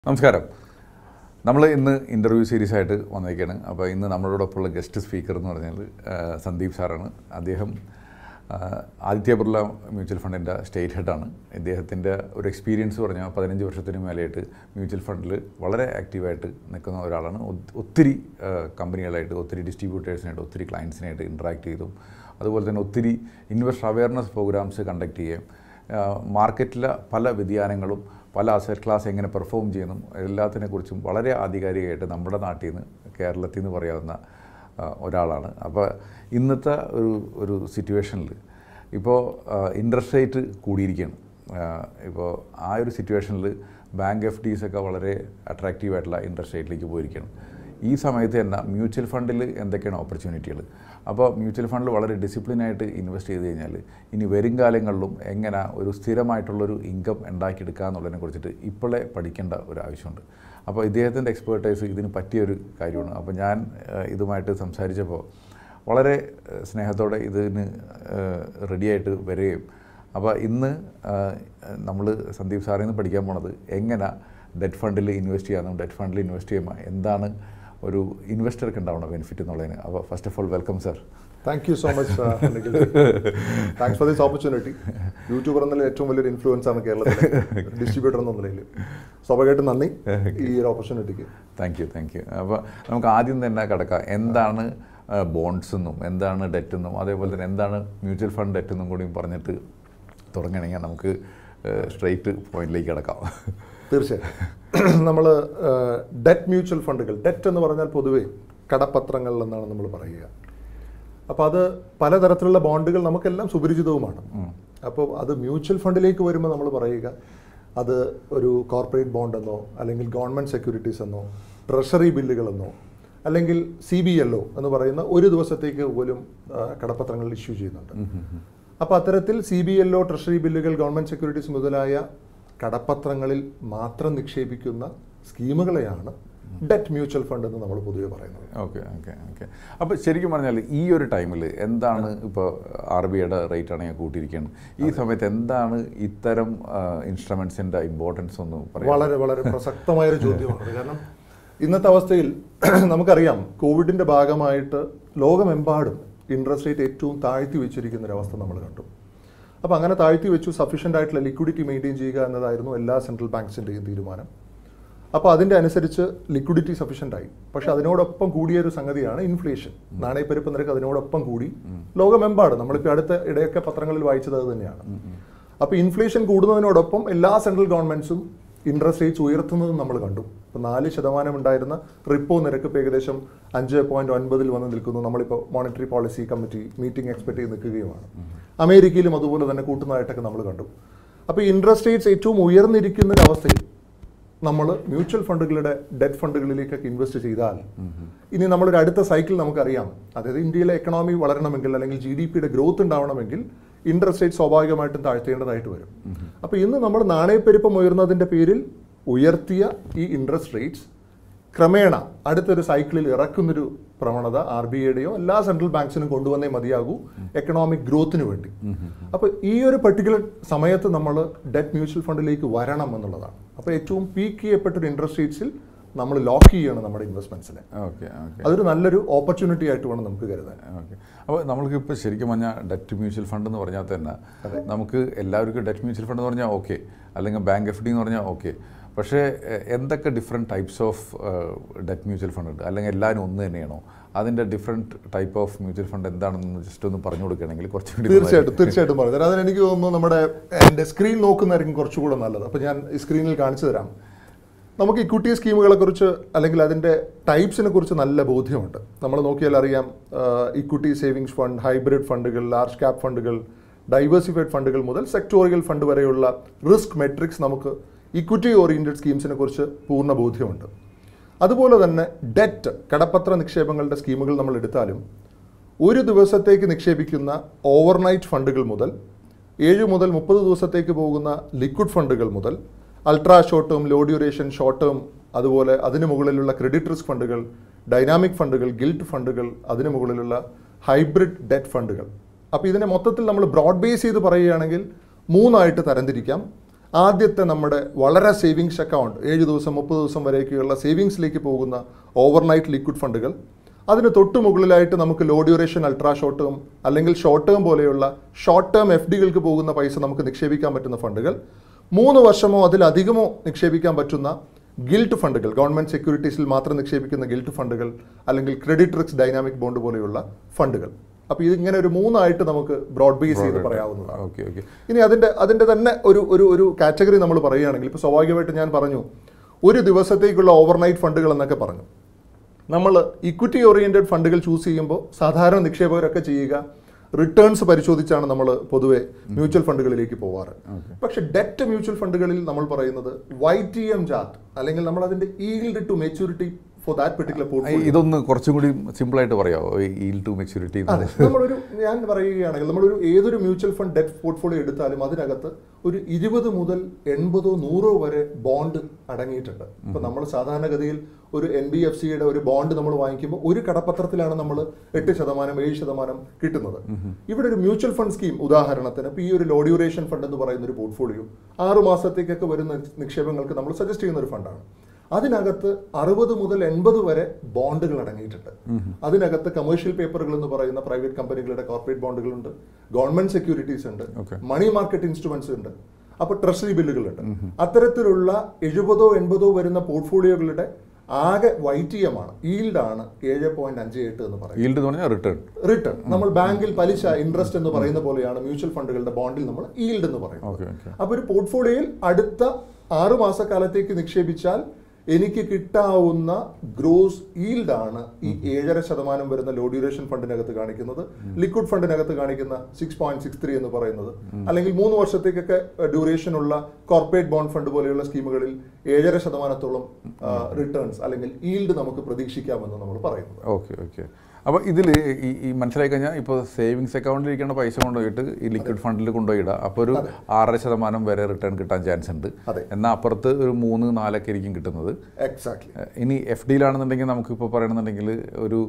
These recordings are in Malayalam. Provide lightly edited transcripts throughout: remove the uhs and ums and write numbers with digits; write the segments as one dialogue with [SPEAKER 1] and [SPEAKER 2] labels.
[SPEAKER 1] നമസ്കാരം. നമ്മൾ ഇന്ന് ഇൻ്റർവ്യൂ സീരീസ് ആയിട്ട് വന്നിരിക്കുകയാണ്. അപ്പോൾ ഇന്ന് നമ്മളോടൊപ്പമുള്ള ഗസ്റ്റ് സ്പീക്കർ എന്ന് പറഞ്ഞാൽ സന്ദീപ് സാറാണ്. അദ്ദേഹം ആദിത്യ ബിർള മ്യൂച്വൽ ഫണ്ടിൻ്റെ സ്റ്റേറ്റ് ഹെഡാണ്. ഇദ്ദേഹത്തിൻ്റെ ഒരു എക്സ്പീരിയൻസ് പറഞ്ഞാൽ 15 വർഷത്തിന് മേലെയായിട്ട് മ്യൂച്വൽ ഫണ്ടിൽ വളരെ ആക്റ്റീവായിട്ട് നിൽക്കുന്ന ഒരാളാണ്. ഒത്തിരി കമ്പനികളായിട്ട്, ഒത്തിരി ഡിസ്ട്രിബ്യൂട്ടേഴ്സിനായിട്ട്, ഒത്തിരി ക്ലയൻസിനായിട്ട് ഇൻട്രാക്ട് ചെയ്തു. അതുപോലെ തന്നെ ഒത്തിരി ഇൻവെസ്റ്റർ അവയർനെസ് പ്രോഗ്രാംസ് കണ്ടക്ട് ചെയ്യുകയും മാർക്കറ്റിലെ പല വ്യതിയാനങ്ങളും പല അസറ്റ് ക്ലാസ് എങ്ങനെ പെർഫോം ചെയ്യുന്നു എല്ലാത്തിനെക്കുറിച്ചും വളരെ ആധികാരികമായിട്ട് നമ്മുടെ നാട്ടിൽ നിന്ന്, കേരളത്തിൽ നിന്ന് പറയാവുന്ന ഒരാളാണ്. അപ്പോൾ ഇന്നത്തെ ഒരു സിറ്റുവേഷനിൽ ഇപ്പോൾ ഇൻട്രസ്റ്റ് റേറ്റ് കൂടിയിരിക്കുകയാണ്. ഇപ്പോൾ ആ ഒരു സിറ്റുവേഷനിൽ ബാങ്ക് FDs ഒക്കെ വളരെ അട്രാക്റ്റീവായിട്ടുള്ള ഇൻട്രസ്റ്റ് റേറ്റിലേക്ക് പോയിരിക്കുകയാണ്. ഈ സമയത്ത് തന്നെ മ്യൂച്വൽ ഫണ്ടിൽ എന്തൊക്കെയാണ് ഓപ്പർച്യൂണിറ്റികൾ? അപ്പോൾ മ്യൂച്വൽ ഫണ്ടിൽ വളരെ ഡിസിപ്ലിനായിട്ട് ഇൻവെസ്റ്റ് ചെയ്ത് കഴിഞ്ഞാൽ ഇനി വരും കാലങ്ങളിലും എങ്ങനെ ഒരു സ്ഥിരമായിട്ടുള്ളൊരു ഇൻകം ഉണ്ടാക്കിയെടുക്കുക എന്നുള്ളതിനെ കുറിച്ചിട്ട് ഇപ്പോഴേ പഠിക്കേണ്ട ഒരു ആവശ്യമുണ്ട്. അപ്പോൾ ഇദ്ദേഹത്തിൻ്റെ എക്സ്പേർട്ടൈസ് ഇതിന് പറ്റിയൊരു കാര്യമാണ്. അപ്പോൾ ഞാൻ ഇതുമായിട്ട് സംസാരിച്ചപ്പോൾ വളരെ സ്നേഹത്തോടെ ഇതിന് റെഡിയായിട്ട് വരികയും, അപ്പോൾ ഇന്ന് നമ്മൾ സന്ദീപ് സാറിൽ നിന്ന് പഠിക്കാൻ പോണത് എങ്ങനെ ഡെറ്റ് ഫണ്ടിൽ ഇൻവെസ്റ്റ് ചെയ്യാമെന്നും ഡെറ്റ് ഫണ്ടിൽ ഇൻവെസ്റ്റ് ചെയ്യുമ്പോൾ എന്താണ് ഒരു ഇൻവെസ്റ്റർക്ക് ഉണ്ടാവുന്ന ബെനിഫിറ്റ് എന്നുള്ളതിന്. അപ്പോൾ first of all welcome sir.
[SPEAKER 2] Thank you so much. Thanks for this opportunity. YouTuber എന്നതിൽ ഏറ്റവും വലിയൊരു ഇൻഫ്ലുവൻസ് ആണ് കേരളത്തിലെ ഡിസ്ട്രിബ്യൂട്ടർ എന്ന നിലയിൽ. സ്വാഭാവികമായിട്ടും നന്ദി ഈ ഒരു ഓപ്പർച്യൂണിറ്റിക്ക്.
[SPEAKER 1] Thank you. അപ്പോൾ നമുക്ക് ആദ്യം തന്നെ കിടക്കാം, എന്താണ് ബോണ്ട്സ് എന്നും എന്താണ് ഡെറ്റ് എന്നും അതേപോലെ തന്നെ എന്താണ് മ്യൂച്വൽ ഫണ്ട് ഡെറ്റ് എന്നും കൂടി പറഞ്ഞിട്ട് തുടങ്ങണമെങ്കിൽ നമുക്ക് സ്ട്രെയിറ്റ് പോയിന്റിലേക്ക് കിടക്കാം.
[SPEAKER 2] തീർച്ചയായും. നമ്മൾ ഡെറ്റ് മ്യൂച്വൽ ഫണ്ടുകൾ, ഡെറ്റ് എന്ന് പറഞ്ഞാൽ പൊതുവേ കടപ്പത്രങ്ങൾ എന്നാണ് നമ്മൾ പറയുക. അപ്പോൾ അത് പലതരത്തിലുള്ള ബോണ്ടുകൾ നമുക്കെല്ലാം സുപരിചിതവുമാണ്. അപ്പോൾ അത് മ്യൂച്വൽ ഫണ്ടിലേക്ക് വരുമ്പോൾ നമ്മൾ പറയുക അത് ഒരു കോർപ്പറേറ്റ് ബോണ്ടെന്നോ അല്ലെങ്കിൽ ഗവൺമെൻറ് സെക്യൂരിറ്റീസ് എന്നോ ട്രഷറി ബില്ലുകളെന്നോ അല്ലെങ്കിൽ CBLO എന്ന് പറയുന്ന ഒരു ദിവസത്തേക്ക് പോലും കടപ്പത്രങ്ങൾ ഇഷ്യൂ ചെയ്യുന്നുണ്ട്. അപ്പോൾ അത്തരത്തിൽ CBLO, ട്രഷറി ബില്ലുകൾ, ഗവൺമെൻറ് സെക്യൂരിറ്റീസ് മുതലായ കടപ്പത്രങ്ങളിൽ മാത്രം നിക്ഷേപിക്കുന്ന സ്കീമുകളെയാണ് ഡെറ്റ് മ്യൂച്വൽ ഫണ്ട് എന്ന് നമ്മൾ പൊതുവെ പറയുന്നത്.
[SPEAKER 1] ഓക്കെ. അപ്പോൾ ശരിക്കും പറഞ്ഞാൽ ഈ ഒരു ടൈമിൽ എന്താണ് ഇപ്പോൾ RBIയുടെ റേറ്റ് ആണെങ്കിൽ കൂട്ടിയിരിക്കുകയാണ്, ഈ സമയത്ത് എന്താണ് ഇത്തരം ഇൻസ്ട്രുമെൻസിൻ്റെ ഇമ്പോർട്ടൻസ് ഒന്ന് പറയാം?
[SPEAKER 2] വളരെ വളരെ പ്രസക്തമായൊരു ചോദ്യമാണ്. കാരണം ഇന്നത്തെ അവസ്ഥയിൽ നമുക്കറിയാം, കോവിഡിൻ്റെ ഭാഗമായിട്ട് ലോകമെമ്പാടും ഇൻട്രസ്റ്റ് റേറ്റ് ഏറ്റവും താഴ്ത്തി വെച്ചിരിക്കുന്ന ഒരവസ്ഥ നമ്മൾ കണ്ടു. അപ്പോൾ അങ്ങനെ താഴ്ത്തി വെച്ചു, സഫീഷ്യൻ്റ് ആയിട്ടുള്ള ലിക്വിഡിറ്റി മെയിൻറ്റെയിൻ ചെയ്യുക എന്നതായിരുന്നു എല്ലാ സെൻട്രൽ ബാങ്ക്സിൻ്റെയും തീരുമാനം. അപ്പോൾ അതിൻ്റെ അനുസരിച്ച് ലിക്വിഡിറ്റി സഫീഷ്യൻ്റ് ആയി. പക്ഷേ അതിനോടൊപ്പം കൂടിയൊരു സംഗതിയാണ് ഇൻഫ്ലേഷൻ. നാണയപ്പെരുപ്പ നിരക്ക് അതിനോടൊപ്പം കൂടി ലോകമെമ്പാടും. നമ്മളിപ്പോൾ അടുത്ത ഇടയൊക്കെ പത്രങ്ങളിൽ വായിച്ചത് അത് തന്നെയാണ്. അപ്പോൾ ഇൻഫ്ലേഷൻ കൂടുന്നതിനോടൊപ്പം എല്ലാ സെൻട്രൽ ഗവൺമെൻറ്റ്സും ഇൻട്രസ്റ്റ് റേറ്റ്സ് ഉയർത്തുന്നതും നമ്മൾ കണ്ടു. ഇപ്പോൾ 4% ഉണ്ടായിരുന്ന റിപ്പോ നിരക്ക് ഇപ്പോൾ ഏകദേശം 5.9 വന്ന് നിൽക്കുന്നു. നമ്മളിപ്പോൾ monetary policy committee meeting expect ചെയ്ത് നിൽക്കുകയുമാണ്. അമേരിക്കയിലും അതുപോലെ തന്നെ കൂട്ടുന്നതായിട്ടൊക്കെ നമ്മൾ കണ്ടു. അപ്പോൾ ഇൻട്രസ്റ്റ് റേറ്റ്സ് ഏറ്റവും ഉയർന്നിരിക്കുന്ന ഒരവസ്ഥയിൽ നമ്മൾ മ്യൂച്വൽ ഫണ്ടുകളുടെ ഡെറ്റ് ഫണ്ടുകളിലേക്കൊക്കെ ഇൻവെസ്റ്റ് ചെയ്താൽ ഇനി നമ്മളൊരു അടുത്ത സൈക്കിൾ നമുക്കറിയാം. അതായത് ഇന്ത്യയിലെ എക്കണോമി വളരണമെങ്കിൽ അല്ലെങ്കിൽ GDPയുടെ ഗ്രോത്ത് ഉണ്ടാവണമെങ്കിൽ ഇൻട്രസ്റ്റ് റേറ്റ് സ്വാഭാവികമായിട്ടും താഴ്ത്തേണ്ടതായിട്ട് വരും. അപ്പോൾ ഇന്ന് നമ്മൾ നാണയപ്പെരുപ്പം ഉയർന്നതിൻ്റെ പേരിൽ ഉയർത്തിയ ഈ ഇൻട്രസ്റ്റ് റേറ്റ്സ് ക്രമേണ അടുത്തൊരു സൈക്കിളിൽ ഇറക്കുന്നൊരു പ്രവണത RBIയുടെയോ എല്ലാ സെൻട്രൽ ബാങ്ക്സിനും കൊണ്ടുവന്നേ മതിയാകൂ എക്കണോമിക് ഗ്രോത്തിന് വേണ്ടി. അപ്പോൾ ഈ ഒരു പർട്ടിക്കുലർ സമയത്ത് നമ്മൾ ഡെറ്റ് മ്യൂച്വൽ ഫണ്ടിലേക്ക് വരണം എന്നുള്ളതാണ്. അപ്പോൾ ഏറ്റവും പീക്ക് ചെയ്യപ്പെട്ടൊരു ഇൻട്രസ്റ്റ് റേറ്റ്സിൽ നമ്മൾ ലോക്ക് ചെയ്യണം നമ്മുടെ ഇൻവെസ്റ്റ്മെൻറ്റ്സിനെ. അതൊരു നല്ലൊരു ഓപ്പർച്യൂണിറ്റി ആയിട്ട് വേണം നമുക്ക് കരുതാൻ.
[SPEAKER 1] അപ്പോൾ നമ്മൾക്ക് ഇപ്പോൾ ശരിക്കും പറഞ്ഞാൽ ഡെറ്റ് മ്യൂച്വൽ ഫണ്ട് എന്ന് പറഞ്ഞാൽ തന്നെ നമുക്ക് എല്ലാവർക്കും ഡെറ്റ് മ്യൂച്വൽ ഫണ്ട് എന്ന് പറഞ്ഞാൽ ഓക്കെ, അല്ലെങ്കിൽ ബാങ്ക് FD എന്ന് പറഞ്ഞാൽ ഓക്കെ. പക്ഷേ എന്തൊക്കെ different types of debt mutual fund ഉണ്ട്, അല്ലെങ്കിൽ എല്ലാവരും ഒന്ന് തന്നെയാണോ? അതിൻ്റെ different type of mutual fund എന്താണെന്ന് ജസ്റ്റ് ഒന്ന് പറഞ്ഞു കൊടുക്കുകയാണെങ്കിൽ കുറച്ചുകൂടി.
[SPEAKER 2] തീർച്ചയായിട്ടും പറഞ്ഞു തരാം. അതിനെനിക്ക് തോന്നുന്നു നമ്മുടെ എൻ്റെ സ്ക്രീൻ നോക്കുന്നതായിരിക്കും കുറച്ചുകൂടെ നല്ലത്. അപ്പോൾ ഞാൻ ഈ സ്ക്രീനിൽ കാണിച്ചു തരാം. നമുക്ക് ഇക്വിറ്റി സ്കീമുകളെ കുറിച്ച് അല്ലെങ്കിൽ അതിൻ്റെ ടൈപ്സിനെ കുറിച്ച് നല്ല ബോധ്യമുണ്ട്. നമ്മൾ നോക്കിയാൽ അറിയാം, ഇക്വിറ്റി സേവിങ്സ് ഫണ്ട്, ഹൈബ്രിഡ് ഫണ്ടുകൾ, ലാർജ് ക്യാപ് ഫണ്ടുകൾ, ഡൈവേഴ്സിഫൈഡ് ഫണ്ടുകൾ മുതൽ സെക്ടോറിയൽ ഫണ്ട് വരെയുള്ള റിസ്ക് മെട്രിക്സ് നമുക്ക് ഇക്വിറ്റി ഓറിയൻറ്റഡ് സ്കീംസിനെ കുറിച്ച് പൂർണ്ണ ബോധ്യമുണ്ട്. അതുപോലെ തന്നെ ഡെറ്റ്, കടപ്പത്ര നിക്ഷേപങ്ങളുടെ സ്കീമുകൾ നമ്മൾ എടുത്താലും ഒരു ദിവസത്തേക്ക് നിക്ഷേപിക്കുന്ന ഓവർനൈറ്റ് ഫണ്ടുകൾ മുതൽ 7 മുതൽ 30 ദിവസത്തേക്ക് പോകുന്ന ലിക്വിഡ് ഫണ്ടുകൾ മുതൽ ultra short term, low duration, short term, അതുപോലെ അതിന് മുകളിലുള്ള ക്രെഡിറ്റ് റിസ്ക് ഫണ്ടുകൾ, ഡൈനാമിക് ഫണ്ടുകൾ, ഗിൽറ്റ് ഫണ്ടുകൾ, അതിന് മുകളിലുള്ള ഹൈബ്രിഡ് ഡെറ്റ് ഫണ്ടുകൾ. അപ്പോൾ ഇതിനെ മൊത്തത്തിൽ നമ്മൾ ബ്രോഡ് ബേസ് ചെയ്ത് പറയുകയാണെങ്കിൽ 3 ആയിട്ട് തരംതിരിക്കാം. ആദ്യത്തെ നമ്മുടെ വളരെ സേവിങ്സ് അക്കൗണ്ട് 7 ദിവസം 30 ദിവസം വരെയൊക്കെയുള്ള സേവിങ്സിലേക്ക് പോകുന്ന ഓവർനൈറ്റ് ലിക്വിഡ് ഫണ്ടുകൾ, അതിന് തൊട്ട് മുകളിലായിട്ട് നമുക്ക് low duration ultra short term അല്ലെങ്കിൽ ഷോർട്ട് ടേം പോലെയുള്ള ഷോർട്ട് ടേം FDകൾക്ക് പോകുന്ന പൈസ നമുക്ക് നിക്ഷേപിക്കാൻ പറ്റുന്ന ഫണ്ടുകൾ, 3 വർഷമോ അതിലധികമോ നിക്ഷേപിക്കാൻ പറ്റുന്ന ഗിൽറ്റ് ഫണ്ടുകൾ, ഗവൺമെൻറ് സെക്യൂരിറ്റീസിൽ മാത്രം നിക്ഷേപിക്കുന്ന ഗിൽറ്റ് ഫണ്ടുകൾ, അല്ലെങ്കിൽ ക്രെഡിറ്റ് റിസ്ക് ഡൈനാമിക് ബോണ്ട് പോലെയുള്ള ഫണ്ടുകൾ. അപ്പോൾ ഇതിങ്ങനെ ഒരു 3 നമുക്ക് ബ്രോഡ് ബേസ് ചെയ്ത് പറയാവുന്നതാണ്.
[SPEAKER 1] Okay okay.
[SPEAKER 2] ഇനി അതിൻ്റെ തന്നെ ഒരു കാറ്റഗറി നമ്മൾ പറയുകയാണെങ്കിൽ, ഇപ്പോൾ സ്വാഭാവികമായിട്ട് ഞാൻ പറഞ്ഞു ഒരു ദിവസത്തേക്കുള്ള ഓവർനൈറ്റ് ഫണ്ടുകൾ എന്നൊക്കെ പറഞ്ഞു. നമ്മൾ ഇക്വിറ്റി ഓറിയൻറ്റഡ് ഫണ്ടുകൾ ചൂസ് ചെയ്യുമ്പോൾ സാധാരണ നിക്ഷേപകരൊക്കെ ചെയ്യുക റിട്ടേൺസ് പരിശോധിച്ചാണ് നമ്മൾ പൊതുവെ മ്യൂച്വൽ ഫണ്ടുകളിലേക്ക് പോവാറ്. പക്ഷെ ഡെറ്റ് മ്യൂച്വൽ ഫണ്ടുകളിൽ നമ്മൾ പറയുന്നത് YTM ചാർട്ട്, അല്ലെങ്കിൽ നമ്മൾ അതിന്റെ yield to maturity for that particular portfolio.
[SPEAKER 1] ഇതൊന്ന് കുറച്ചും കൂടി സിമ്പിളായിട്ട് പറയാമോ, ഈൽഡ് ടു മെച്യൂരിറ്റി?
[SPEAKER 2] ഞാൻ പറയുകയാണെങ്കിൽ നമ്മളൊരു ഏതൊരു മ്യൂച്വൽ ഫണ്ട് ഡെറ്റ് പോർട്ട്ഫോളിയോ എടുത്താലും അതിനകത്ത് ഒരു 20 മുതൽ 80 100 വരെ ബോണ്ട് അടങ്ങിയിട്ടുണ്ട്. ഇപ്പൊ നമ്മൾ സാധാരണഗതിയിൽ ഒരു NBFCയുടെ ഒരു ബോണ്ട് നമ്മൾ വാങ്ങിക്കുമ്പോൾ ഒരു കടപ്പത്രത്തിലാണ് നമ്മൾ 8% 7% കിട്ടുന്നത്. ഇവിടെ ഒരു മ്യൂച്വൽ ഫണ്ട് സ്കീം ഉദാഹരണത്തിന് ഇപ്പോൾ ഈ ഒരു ലോ ഡ്യൂറേഷൻ ഫണ്ട് എന്ന് പറയുന്ന ഒരു പോർട്ട്ഫോളിയോ 6 മാസത്തേക്കൊക്കെ വരുന്ന നിക്ഷേപങ്ങൾക്ക് നമ്മൾ സജസ്റ്റ് ചെയ്യുന്ന ഒരു ഫണ്ടാണ്. അതിനകത്ത് 60 മുതൽ 80 വരെ ബോണ്ടുകൾ അടങ്ങിയിട്ടുണ്ട്. അതിനകത്ത് കമേഴ്ഷ്യൽ പേപ്പറുകൾ എന്ന് പറയുന്ന പ്രൈവറ്റ് കമ്പനികളുടെ കോർപ്പറേറ്റ് ബോണ്ടുകളുണ്ട്, ഗവൺമെന്റ് സെക്യൂരിറ്റീസ് ഉണ്ട്, മണി മാർക്കറ്റ് ഇൻസ്ട്രുമെന്റ്സ് ഉണ്ട്, അപ്പോൾ ട്രഷറി ബില്ലുകളുണ്ട്. അത്തരത്തിലുള്ള 70 80 വരുന്ന പോർട്ട്ഫോളിയോകളുടെ ആകെ YTM ആണ്, ഈൽഡാണ് 7.58 എന്ന് പറയുന്നത്. റിട്ടേൺ നമ്മൾ ബാങ്കിൽ പലിശ ഇൻട്രസ്റ്റ് എന്ന് പറയുന്ന പോലെയാണ് മ്യൂച്വൽ ഫണ്ടുകളുടെ ബോണ്ടിൽ നമ്മൾ ഈൽഡ് എന്ന് പറയുന്നത്. അപ്പോൾ ഒരു പോർട്ട്ഫോളിയോയിൽ അടുത്ത 6 മാസക്കാലത്തേക്ക് നിക്ഷേപിച്ചാൽ എനിക്ക് കിട്ടാവുന്ന ഗ്രോസ് ഈൽഡാണ് ഈ 7.5% വരുന്ന ലോ ഡ്യൂറേഷൻ ഫണ്ടിനകത്ത് കാണിക്കുന്നത്. ലിക്വിഡ് ഫണ്ടിനകത്ത് കാണിക്കുന്ന 6.63 എന്ന് പറയുന്നത്, അല്ലെങ്കിൽ 3 വർഷത്തേക്കൊക്കെ ഡ്യൂറേഷൻ ഉള്ള കോർപ്പറേറ്റ് ബോണ്ട് ഫണ്ട് പോലെയുള്ള സ്കീമുകളിൽ 7.5%-ഓളം റിട്ടേൺസ് അല്ലെങ്കിൽ ഈൽഡ് നമുക്ക് പ്രതീക്ഷിക്കാമെന്ന് നമ്മൾ പറയുന്നത്.
[SPEAKER 1] Okay okay. അപ്പോൾ ഇതിൽ ഈ മനസ്സിലായി കഴിഞ്ഞാൽ ഇപ്പോൾ സേവിങ്സ് അക്കൗണ്ടിൽ ഇരിക്കുന്ന പൈസ കൊണ്ടുപോയിട്ട് ഈ ലിക്വിഡ് ഫണ്ടിൽ കൊണ്ടുപോയിടുക, അപ്പോൾ ഒരു 6% വരെ റിട്ടേൺ കിട്ടാൻ ചാൻസ് ഉണ്ട്. എന്നാൽ അപ്പുറത്ത് ഒരു 3-4 ആയിരിക്കും കിട്ടുന്നത്.
[SPEAKER 2] എക്സാക്ട്ലി.
[SPEAKER 1] ഇനി FDയിലാണെന്നുണ്ടെങ്കിൽ നമുക്കിപ്പോൾ പറയണമെന്നുണ്ടെങ്കിൽ ഒരു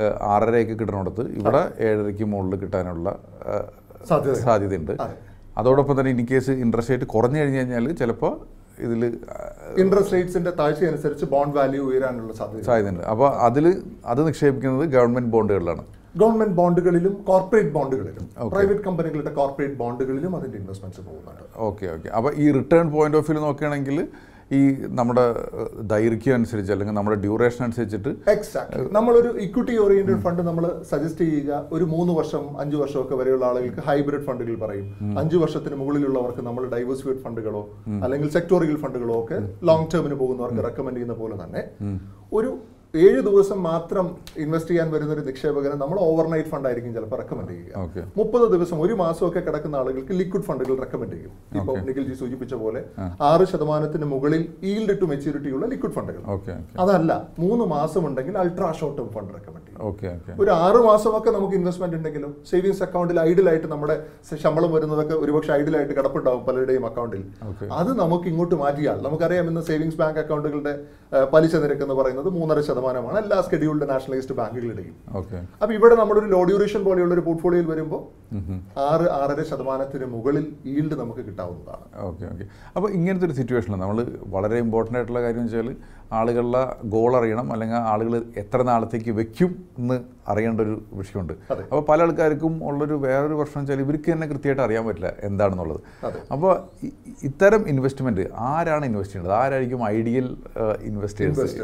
[SPEAKER 1] 6.5 കിട്ടുന്നിടത്ത് ഇവിടെ 7.5 മുകളിൽ കിട്ടാനുള്ള സാധ്യതയുണ്ട്. അതോടൊപ്പം തന്നെ ഇൻ കേസ് ഇൻട്രസ്റ്റ് റേറ്റ് കുറഞ്ഞു കഴിഞ്ഞ് കഴിഞ്ഞാൽ ചിലപ്പോൾ ഇതിൽ
[SPEAKER 2] ഇൻട്രസ്റ്റ് റേറ്റ്സിന്റെ താഴ്ച അനുസരിച്ച് ബോണ്ട് വാല്യൂ ഉയരാനുള്ള
[SPEAKER 1] സാധ്യതയുണ്ട്. അപ്പോൾ അത് നിക്ഷേപിക്കുന്നത് ഗവൺമെന്റ് ബോണ്ടുകളിലാണ്.
[SPEAKER 2] ഗവൺമെന്റ് ബോണ്ടുകളിലും കോർപ്പറേറ്റ് ബോണ്ടുകളിലും പ്രൈവറ്റ് കമ്പനികളുടെ കോർപ്പറേറ്റ് ബോണ്ടുകളിലും അതിന്റെ ഇൻവെസ്റ്റ്മെന്റ്സ് പോകുന്നുണ്ട്.
[SPEAKER 1] Okay okay. അപ്പോൾ ഈ റിട്ടേൺ പോയിന്റ് ഓഫ് വ്യൂ നോക്കുകയാണെങ്കിൽ ഈ നമ്മുടെ ദൈർഘ്യം അനുസരിച്ച് അല്ലെങ്കിൽ നമ്മുടെ ഡ്യൂറേഷൻ അനുസരിച്ചിട്ട്
[SPEAKER 2] എക്സാക്ട്ലി നമ്മളൊരു ഇക്വിറ്റി ഓറിയന്റഡ് ഫണ്ട് നമ്മൾ സജസ്റ്റ് ചെയ്യുക ഒരു 3 വർഷം 5 വർഷമൊക്കെ വരെയുള്ള ആളുകൾക്ക് ഹൈബ്രിഡ് ഫണ്ടുകൾ പറയും. 5 വർഷത്തിന് മുകളിലുള്ളവർക്ക് നമ്മൾ ഡൈവേഴ്സിഫൈഡ് ഫണ്ടുകളോ അല്ലെങ്കിൽ സെക്ടോറിയൽ ഫണ്ടുകളോ ഒക്കെ ലോങ് ടേമിന് പോകുന്നവർക്ക് റെക്കമെൻഡ് ചെയ്യുന്ന പോലെ തന്നെ ഒരു 7 ദിവസം മാത്രം ഇൻവെസ്റ്റ് ചെയ്യാൻ വരുന്ന ഒരു നിക്ഷേപകന് നമ്മൾ ഓവർനൈറ്റ് ഫണ്ട് ആയിരിക്കും ചിലപ്പോൾ റെക്കമെൻഡ് ചെയ്യുക. 30 ദിവസം 1 മാസമൊക്കെ കിടക്കുന്ന ആളുകൾക്ക് ലിക്വിഡ് ഫണ്ടുകൾ റെക്കമെൻഡ് ചെയ്യും. ഇപ്പോൾ നിഖിൽജി സൂചിപ്പിച്ച പോലെ 6% മുകളിൽ ഈൽഡ് ടു മെച്യൂരിറ്റി ഉള്ള ലിക്വിഡ് ഫണ്ടുകൾ. അതല്ല 3 മാസം ഉണ്ടെങ്കിൽ ultra short term fund recommend ചെയ്യും. ഒരു 6 മാസമൊക്കെ നമുക്ക് ഇൻവെസ്റ്റ്മെന്റ് ഉണ്ടെങ്കിലും സേവിങ്സ് അക്കൗണ്ടിൽ ഐഡിലായിട്ട് നമ്മുടെ ശമ്പളം വരുന്നതൊക്കെ ഒരുപക്ഷെ ഐഡിലായിട്ട് കിടപ്പുണ്ടാവും പലരുടെയും അക്കൗണ്ടിൽ. അത് നമുക്ക് ഇങ്ങോട്ട് മാറ്റിയാൽ നമുക്കറിയാം ഇന്ന് സേവിങ്സ് ബാങ്ക് അക്കൗണ്ടുകളുടെ പലിശ നിരക്ക് എന്ന് പറയുന്നത് 3.5% എല്ലാ സ്കെഡ്യൂൾഡ് നാഷണലൈസ്ഡ് ബാങ്കുകളുടെയും. അപ്പൊ ഇവിടെ നമ്മുടെ ഒരു ലോ ഡ്യൂറേഷൻ പോലെയുള്ള ഒരു പോർട്ട്ഫോളിയോയിൽ വരുമ്പോൾ 6-6.5% മുകളിൽ ഈൽഡ് നമുക്ക് കിട്ടാവുന്നതാണ്.
[SPEAKER 1] Okay okay. അപ്പോൾ ഇങ്ങനത്തെ ഒരു സിറ്റുവേഷനിൽ നമ്മൾ വളരെ ഇമ്പോർട്ടൻ്റ് ആയിട്ടുള്ള കാര്യം വെച്ചാൽ ആളുകളുടെ ഗോൾ അറിയണം, അല്ലെങ്കിൽ ആളുകൾ എത്ര നാളത്തേക്ക് വെക്കും എന്ന് അറിയേണ്ട ഒരു വിഷയമുണ്ട്. അപ്പോൾ പല ആൾക്കാർക്കും ഉള്ളൊരു വേറൊരു പ്രശ്നം വെച്ചാൽ ഇവർക്ക് തന്നെ കൃത്യമായിട്ട് അറിയാൻ പറ്റില്ല എന്താണെന്നുള്ളത്. അപ്പോൾ ഇത്തരം ഇൻവെസ്റ്റ്മെന്റ് ആരാണ് ഇൻവെസ്റ്റ് ചെയ്യേണ്ടത്? ആരായിരിക്കും ഐഡിയൽ ഇൻവെസ്റ്റേഴ്സ്?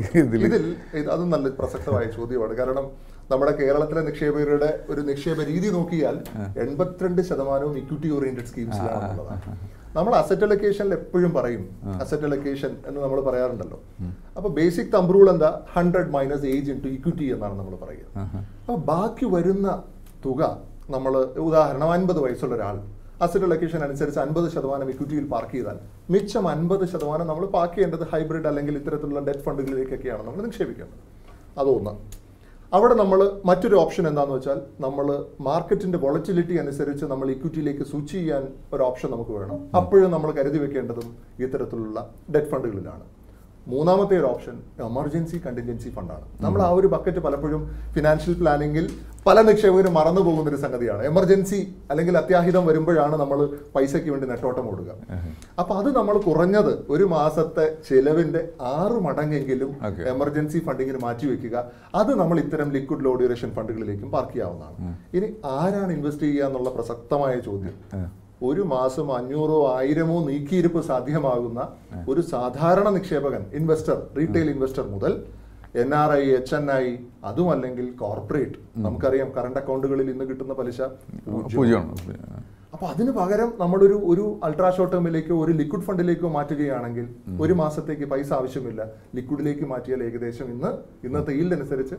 [SPEAKER 2] അത് നല്ല പ്രസക്തമായ ചോദ്യമാണ്. കാരണം നമ്മുടെ കേരളത്തിലെ നിക്ഷേപകരുടെ ഒരു നിക്ഷേപ രീതി നോക്കിയാൽ 82% ഇക്വിറ്റി ഓറിയന്റഡ് സ്കീംസിലാണുള്ളതാണ്. നമ്മൾ അസറ്റ് അലൊക്കേഷനിൽ എപ്പോഴും പറയും അസറ്റ് അലൊക്കേഷൻ എന്ന് നമ്മൾ പറയാറുണ്ടല്ലോ. അപ്പൊ ബേസിക് തമ്പ് റൂൾ എന്താ? 100 മൈനസ് ഏജ് ഇൻടു ഇക്വിറ്റി എന്നാണ് നമ്മൾ പറയുക. അപ്പൊ ബാക്കി വരുന്ന തുക നമ്മൾ ഉദാഹരണം 50 വയസ്സുള്ള ഒരാൾ അസറ്റ് അലൊക്കേഷൻ അനുസരിച്ച് 50% ഇക്വിറ്റിയിൽ പാർക്ക് ചെയ്താൽ മിച്ചം 50% നമ്മൾ പാർക്ക് ചെയ്യേണ്ടത് ഹൈബ്രിഡ് അല്ലെങ്കിൽ ഇത്തരത്തിലുള്ള ഡെറ്റ് ഫണ്ടുകളിലേക്കൊക്കെയാണ് നമ്മൾ നിക്ഷേപിക്കേണ്ടത്. അതൊന്ന്. അവിടെ നമ്മൾ മറ്റൊരു ഓപ്ഷൻ എന്താണെന്ന് വെച്ചാൽ നമ്മൾ മാർക്കറ്റിന്റെ വോളറ്റിലിറ്റി അനുസരിച്ച് നമ്മൾ ഇക്വിറ്റിയിലേക്ക് സ്വിച്ച് ചെയ്യാൻ ഒരു ഓപ്ഷൻ നമുക്ക് വേണം. അപ്പോഴും നമ്മൾ കരുതി വെക്കേണ്ടതും ഇത്തരത്തിലുള്ള ഡെറ്റ് ഫണ്ടുകളിലാണ്. മൂന്നാമത്തെ ഒരു ഓപ്ഷൻ എമർജൻസി കണ്ടിൻജൻസി ഫണ്ടാണ്. നമ്മൾ ആ ഒരു ബക്കറ്റ് പലപ്പോഴും ഫിനാൻഷ്യൽ പ്ലാനിങ്ങിൽ പല നിക്ഷേപകരും മറന്നു പോകുന്ന ഒരു സംഗതിയാണ്. എമർജൻസി അല്ലെങ്കിൽ അത്യാഹിതം വരുമ്പോഴാണ് നമ്മൾ പൈസയ്ക്ക് വേണ്ടി നെട്ടോട്ടം ഓടുക. അപ്പൊ അത് നമ്മൾ കുറഞ്ഞത് ഒരു മാസത്തെ ചെലവിന്റെ 6 മടങ്ങെങ്കിലും എമർജൻസി ഫണ്ടിങ്ങിന് മാറ്റിവെക്കുക. അത് നമ്മൾ ഇത്തരം ലിക്വിഡ് ലോ ഡ്യൂറേഷൻ ഫണ്ടുകളിലേക്കും പാർക്ക് ചെയ്യാവുന്നതാണ്. ഇനി ആരാണ് ഇൻവെസ്റ്റ് ചെയ്യുക എന്നുള്ള പ്രസക്തമായ ചോദ്യം. ഒരു മാസം 500 1000 നീക്കിയിരിപ്പ് സാധ്യമാകുന്ന ഒരു സാധാരണ നിക്ഷേപകൻ, ഇൻവെസ്റ്റർ, റീറ്റെയിൽ ഇൻവെസ്റ്റർ മുതൽ NRI, HNI, അതുമല്ലെങ്കിൽ കോർപ്പറേറ്റ്, നമുക്കറിയാം കറണ്ട് അക്കൗണ്ടുകളിൽ ഇന്ന് കിട്ടുന്ന പലിശ 0. അപ്പൊ അതിന് പകരം നമ്മളൊരു ഒരു അൾട്രാ ഷോർട്ട് ടേമിലേക്കോ ഒരു ലിക്വിഡ് ഫണ്ടിലേക്കോ മാറ്റുകയാണെങ്കിൽ ഒരു മാസത്തേക്ക് പൈസ ആവശ്യമില്ല. ലിക്വിഡിലേക്ക് മാറ്റിയാൽ ഏകദേശം ഇന്നത്തെ ഈൽഡ് അനുസരിച്ച്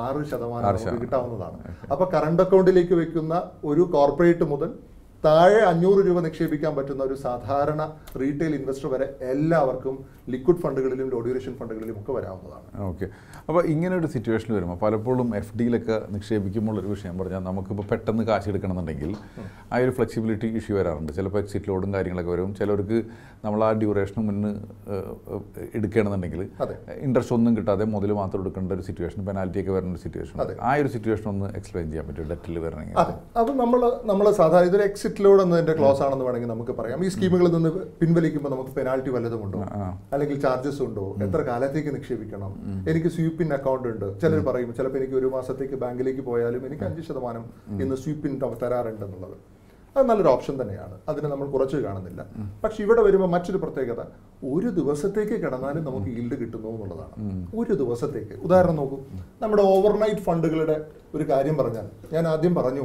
[SPEAKER 2] 6% കിട്ടാവുന്നതാണ്. അപ്പൊ കറണ്ട് അക്കൗണ്ടിലേക്ക് വെക്കുന്ന ഒരു കോർപ്പറേറ്റ് മുതൽ താഴെ 500 രൂപ നിക്ഷേപിക്കാൻ പറ്റുന്ന ഒരു സാധാരണ റീറ്റെയിൽ ഇൻവെസ്റ്റർ വരെ എല്ലാവർക്കും ലിക്വിഡ് ഫണ്ടുകളിലും ലോ ഡ്യൂറേഷൻ ഫണ്ടുകളിലും ഒക്കെ വരാവുന്നതാണ്.
[SPEAKER 1] ഓക്കെ. അപ്പോൾ ഇങ്ങനെ ഒരു സിറ്റുവേഷൻ വരുമ്പോൾ പലപ്പോഴും FDയിലൊക്കെ നിക്ഷേപിക്കുമ്പോൾ ഒരു വിഷയം പറഞ്ഞാൽ നമുക്കിപ്പോൾ പെട്ടെന്ന് കാശ് എടുക്കണമെന്നുണ്ടെങ്കിൽ ആ ഒരു ഫ്ലെക്സിബിലിറ്റി ഇഷ്യൂ വരാറുണ്ട്. ചിലപ്പോൾ എക്സിറ്റ് ലോഡും കാര്യങ്ങളൊക്കെ വരും. ചിലർക്ക് നമ്മൾ ആ ഡ്യൂറേഷന് മുന്നേ എടുക്കുകയാണെന്നുണ്ടെങ്കിൽ ഇൻട്രസ്റ്റ് ഒന്നും കിട്ടാതെ മുതൽ മാത്രം എടുക്കേണ്ട ഒരു സിറ്റുവേഷൻ, പെനാൽറ്റിയൊക്കെ വരുന്ന ഒരു സിറ്റുവേഷൻ. ആ ഒരു സിറ്റുവേഷൻ ഒന്ന് എക്സ്പ്ലെയിൻ ചെയ്യാൻ പറ്റും ഡെറ്റിൽ വരണമെങ്കിൽ?
[SPEAKER 2] അതെ, അത് നമ്മൾ സാധാരണ ഇതൊരു എക്സിറ്റ് ലോഡ് എന്നതിന്റെ ക്ലോസ് ആണെന്ന് വേണമെങ്കിൽ നമുക്ക് പറയാം. ഈ സ്കീമുകളിൽ നിന്ന് പിൻവലിക്കുമ്പോൾ നമുക്ക് പെനാൽറ്റി വല്ലതും ഉണ്ടോ, അല്ലെങ്കിൽ ചാർജസ് ഉണ്ടോ, എത്ര കാലത്തേക്ക് നിക്ഷേപിക്കണം, എനിക്ക് സ്വീപ്പിൻ അക്കൗണ്ട് ഉണ്ട്. ചിലർ പറയും ചിലപ്പോൾ എനിക്ക് ഒരു മാസത്തേക്ക് ബാങ്കിലേക്ക് പോയാലും എനിക്ക് 5% ഇന്ന് സ്വീപ്പിൻ തരാറുണ്ട് എന്നുള്ളത്. അത് നല്ലൊരു ഓപ്ഷൻ തന്നെയാണ്, അതിനെ നമ്മൾ കുറച്ച് കാണുന്നില്ല. പക്ഷെ ഇവിടെ വരുമ്പോൾ മറ്റൊരു പ്രത്യേകത, ഒരു ദിവസത്തേക്ക് കിടന്നാലും നമുക്ക് ഈൽഡ് കിട്ടുന്നു എന്നുള്ളതാണ്. ഒരു ദിവസത്തേക്ക് ഉദാഹരണം നോക്കൂ, നമ്മുടെ ഓവർനൈറ്റ് ഫണ്ടുകളുടെ ഒരു കാര്യം പറഞ്ഞാൽ, ഞാൻ ആദ്യം പറഞ്ഞു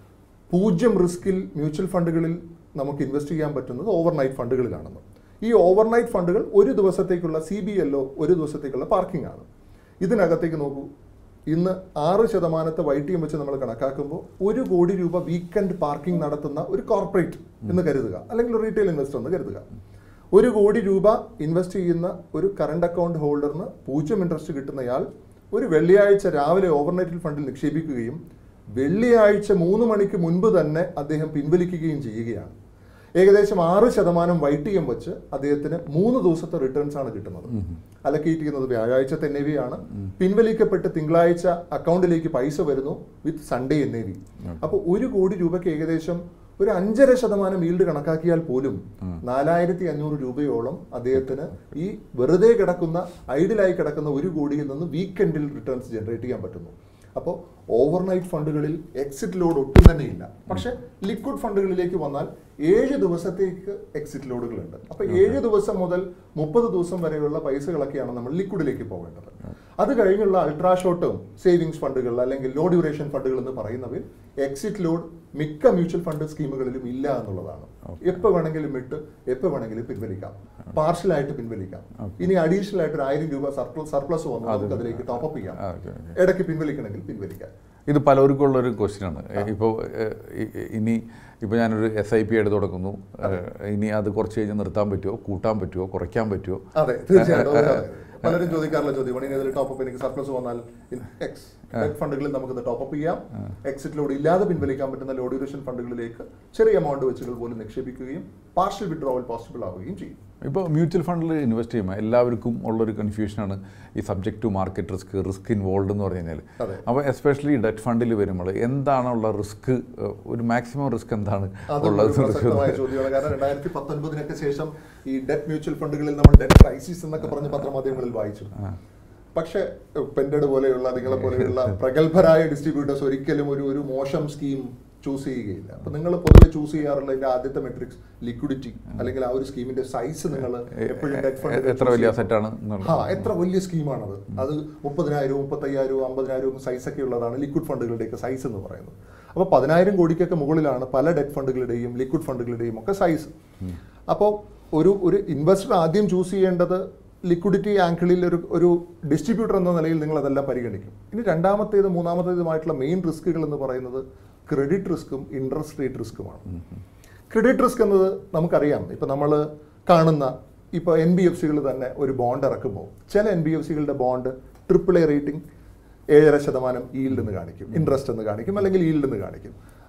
[SPEAKER 2] 0 റിസ്കിൽ മ്യൂച്വൽ ഫണ്ടുകളിൽ നമുക്ക് ഇൻവെസ്റ്റ് ചെയ്യാൻ പറ്റുന്നത് ഓവർനൈറ്റ് ഫണ്ടുകളിലാണെന്ന്. ഈ ഓവർനൈറ്റ് ഫണ്ടുകൾ ഒരു ദിവസത്തേക്കുള്ള CBLO, ഒരു ദിവസത്തേക്കുള്ള പാർക്കിംഗ് ആണ്. ഇതിനകത്തേക്ക് നോക്കൂ, ഇന്ന് 6% YTM വെച്ച് നമ്മൾ കണക്കാക്കുമ്പോൾ 1 കോടി രൂപ വീക്കെൻഡ് പാർക്കിംഗ് നടത്തുന്ന ഒരു കോർപ്പറേറ്റ് എന്ന് കരുതുക, അല്ലെങ്കിൽ ഒരു റീറ്റെയിൽ ഇൻവെസ്റ്റർ എന്ന് കരുതുക. 1 കോടി രൂപ ഇൻവെസ്റ്റ് ചെയ്യുന്ന ഒരു കറണ്ട് അക്കൗണ്ട് ഹോൾഡറിന് 0 ഇൻട്രസ്റ്റ് കിട്ടുന്നയാൾ ഒരു വെള്ളിയാഴ്ച രാവിലെ ഓവർനൈറ്റിൽ ഫണ്ടിൽ നിക്ഷേപിക്കുകയും വെള്ളിയാഴ്ച 3 മണിക്ക് മുൻപ് തന്നെ അദ്ദേഹം പിൻവലിക്കുകയും ചെയ്യുകയാണ്. ഏകദേശം 6% YTM വെച്ച് അദ്ദേഹത്തിന് 3 ദിവസത്തെ റിട്ടേൺസ് ആണ് കിട്ടുന്നത്. അലക്കേറ്റ് ചെയ്യുന്നത് വ്യാഴാഴ്ചത്തെ NAV ആണ്. പിൻവലിക്കപ്പെട്ട് തിങ്കളാഴ്ച അക്കൗണ്ടിലേക്ക് പൈസ വരുന്നു വിത്ത് സൺഡേ NAV. അപ്പോൾ 1 കോടി രൂപയ്ക്ക് ഏകദേശം ഒരു 5.5% ഈൽഡ് കണക്കാക്കിയാൽ പോലും 4500 രൂപയോളം അദ്ദേഹത്തിന് ഈ വെറുതെ കിടക്കുന്ന, ഐഡിലായി കിടക്കുന്ന 1 കോടിയിൽ നിന്ന് വീക്കെൻഡിൽ റിട്ടേൺസ് ജനറേറ്റ് ചെയ്യാൻ പറ്റുന്നു. അപ്പോൾ ഓവർനൈറ്റ് ഫണ്ടുകളിൽ എക്സിറ്റ് ലോഡ് ഒട്ടും തന്നെ ഇല്ല. പക്ഷെ ലിക്വിഡ് ഫണ്ടുകളിലേക്ക് വന്നാൽ 7 ദിവസത്തേക്ക് എക്സിറ്റ് ലോഡുകളുണ്ട്. അപ്പോൾ 7 ദിവസം മുതൽ 30 ദിവസം വരെയുള്ള പൈസകളൊക്കെയാണ് നമ്മൾ ലിക്വിഡിലേക്ക് പോകേണ്ടത്. അത് കഴിഞ്ഞുള്ള അൾട്രാ ഷോർട്ട് ടേം സേവിങ്സ് ഫണ്ടുകൾ അല്ലെങ്കിൽ ലോ ഡ്യൂറേഷൻ ഫണ്ടുകൾ എന്ന് പറയുന്നവയിൽ എക്സിറ്റ് ലോഡ് മിക്ക മ്യൂച്വൽ ഫണ്ട് സ്കീമുകളിലും ഇല്ല എന്നുള്ളതാണ്. എപ്പോൾ വേണമെങ്കിലും ഇട്ട് എപ്പോൾ വേണമെങ്കിലും പിൻവലിക്കാം, പാർഷ്യലായിട്ട് പിൻവലിക്കാം. ഇനി അഡീഷണൽ ആയിട്ട് 1000 രൂപ സർപ്ലസ് വന്നു നമുക്ക് അതിലേക്ക് ടോപ്പപ്പ് ചെയ്യാം, ഇടയ്ക്ക് പിൻവലിക്കണമെങ്കിൽ പിൻവലിക്കാം.
[SPEAKER 1] ഇത് പലർക്കും ഉള്ളൊരു ക്വസ്റ്റ്യനാണ്. ഇപ്പോൾ ഞാനൊരു SIP ആയിട്ട് തുടങ്ങുന്നു, ഇനി അത് കുറച്ച് കഴിഞ്ഞ് നിർത്താൻ പറ്റുമോ, കൂട്ടാൻ പറ്റുമോ, കുറയ്ക്കാൻ പറ്റുമോ?
[SPEAKER 2] അതെ, തീർച്ചയായിട്ടും പലരും ചോദിക്കാറുള്ള ചോദ്യമാണ്. ഇനി അതിൽ ടോപ്പപ്പ് എനിക്ക് സർപ്ലസ് വന്നാൽ ഫണ്ടുകളിൽ നമുക്കത് ടോപ്പപ്പ് ചെയ്യാം. എക്സിറ്റ് ലോഡ് ഇല്ലാതെ പിൻവലിക്കാൻ പറ്റുന്ന ലോ ഡ്യൂറേഷൻ ഫണ്ടുകളിലേക്ക് ചെറിയ എമൗണ്ട് വെച്ചുകൾ പോലും നിക്ഷേപിക്കുകയും പാർഷ്യൽ വിഡ്രോവൽ പോസിബിൾ ആവുകയും ചെയ്യും.
[SPEAKER 1] ഇപ്പോൾ മ്യൂച്വൽ ഫണ്ടിൽ ഇൻവെസ്റ്റ് ചെയ്യുമ്പോൾ എല്ലാവർക്കും ഉള്ളൊരു കൺഫ്യൂഷനാണ് ഈ subject to market risk involve എന്ന് പറഞ്ഞു കഴിഞ്ഞാൽ. അപ്പോൾ എസ്പെഷ്യലി ഡെറ്റ് ഫണ്ടിൽ വരുമ്പോൾ എന്താണുള്ള റിസ്ക്, ഒരു മാക്സിമം റിസ്ക് എന്താണ് ഉള്ളത്?
[SPEAKER 2] ചോദ്യമാണ്. കാരണം 2019 ശേഷം ഈ ഡെറ്റ് മ്യൂച്വൽ ഫണ്ടുകളിൽ നമ്മൾ ഡെറ്റ് ക്രൈസിസ് എന്നൊക്കെ പറഞ്ഞ് പത്രമാധ്യമങ്ങളിൽ വായിച്ചു. പക്ഷെ പെൻഡഡ് പോലെയുള്ള നിങ്ങളെ പോലെയുള്ള പ്രഗത്ഭരായ ഡിസ്ട്രിബ്യൂട്ടേഴ്സ് ഒരിക്കലും ഒരു മോശം സ്കീം ചൂസ് ചെയ്യുകയില്ല. അപ്പൊ നിങ്ങൾ പൊതുവെ ചൂസ് ചെയ്യാറുള്ള ഇതിന്റെ ആദ്യത്തെ മെട്രിക്സ് ലിക്വിഡിറ്റി, അല്ലെങ്കിൽ ആ ഒരു സ്കീമിന്റെ സൈസ്. നിങ്ങൾ എപ്പോഴും ഡെറ്റ് ഫണ്ട്
[SPEAKER 1] എത്ര വലിയ അസറ്റാണ്,
[SPEAKER 2] എത്ര വലിയ സ്കീമാണത്, അത് 30,000 35,000 50,000 സൈസൊക്കെ ഉള്ളതാണ് ലിക്വിഡ് ഫണ്ടുകളുടെയൊക്കെ സൈസ് എന്ന് പറയുന്നത്. അപ്പോൾ 10,000 കോടിക്കൊക്കെ മുകളിലാണ് പല ഡെറ്റ് ഫണ്ടുകളുടെയും ലിക്വിഡ് ഫണ്ടുകളുടെയും ഒക്കെ സൈസ്. അപ്പോൾ ഒരു ഇൻവെസ്റ്റർ ആദ്യം ചൂസ് ചെയ്യേണ്ടത് ലിക്വിഡിറ്റി ആംഗിളിൽ ഒരു ഡിസ്ട്രിബ്യൂട്ടർ എന്ന നിലയിൽ നിങ്ങൾ അതെല്ലാം പരിഗണിക്കും. ഇനി രണ്ടാമത്തേത് മൂന്നാമത്തേതുമായിട്ടുള്ള മെയിൻ റിസ്കുകൾ എന്ന് പറയുന്നത് ക്രെഡിറ്റ് റിസ്ക്കും ഇൻട്രസ്റ്റ് റേറ്റ് റിസ്ക്കുമാണ്. ക്രെഡിറ്റ് റിസ്ക് എന്നത് നമുക്കറിയാം. ഇപ്പോൾ നമ്മൾ കാണുന്ന ഇപ്പോൾ NBFCകൾ തന്നെ ഒരു ബോണ്ട് ഇറക്കുമ്പോൾ ചില NBFCകളുടെ ബോണ്ട് AAA റേറ്റിംഗ് 7.5% ഈൽഡ് എന്ന് കാണിക്കും, ഇൻട്രസ്റ്റ് എന്ന് കാണിക്കും, അല്ലെങ്കിൽ ഈൽഡ് എന്ന് കാണിക്കും.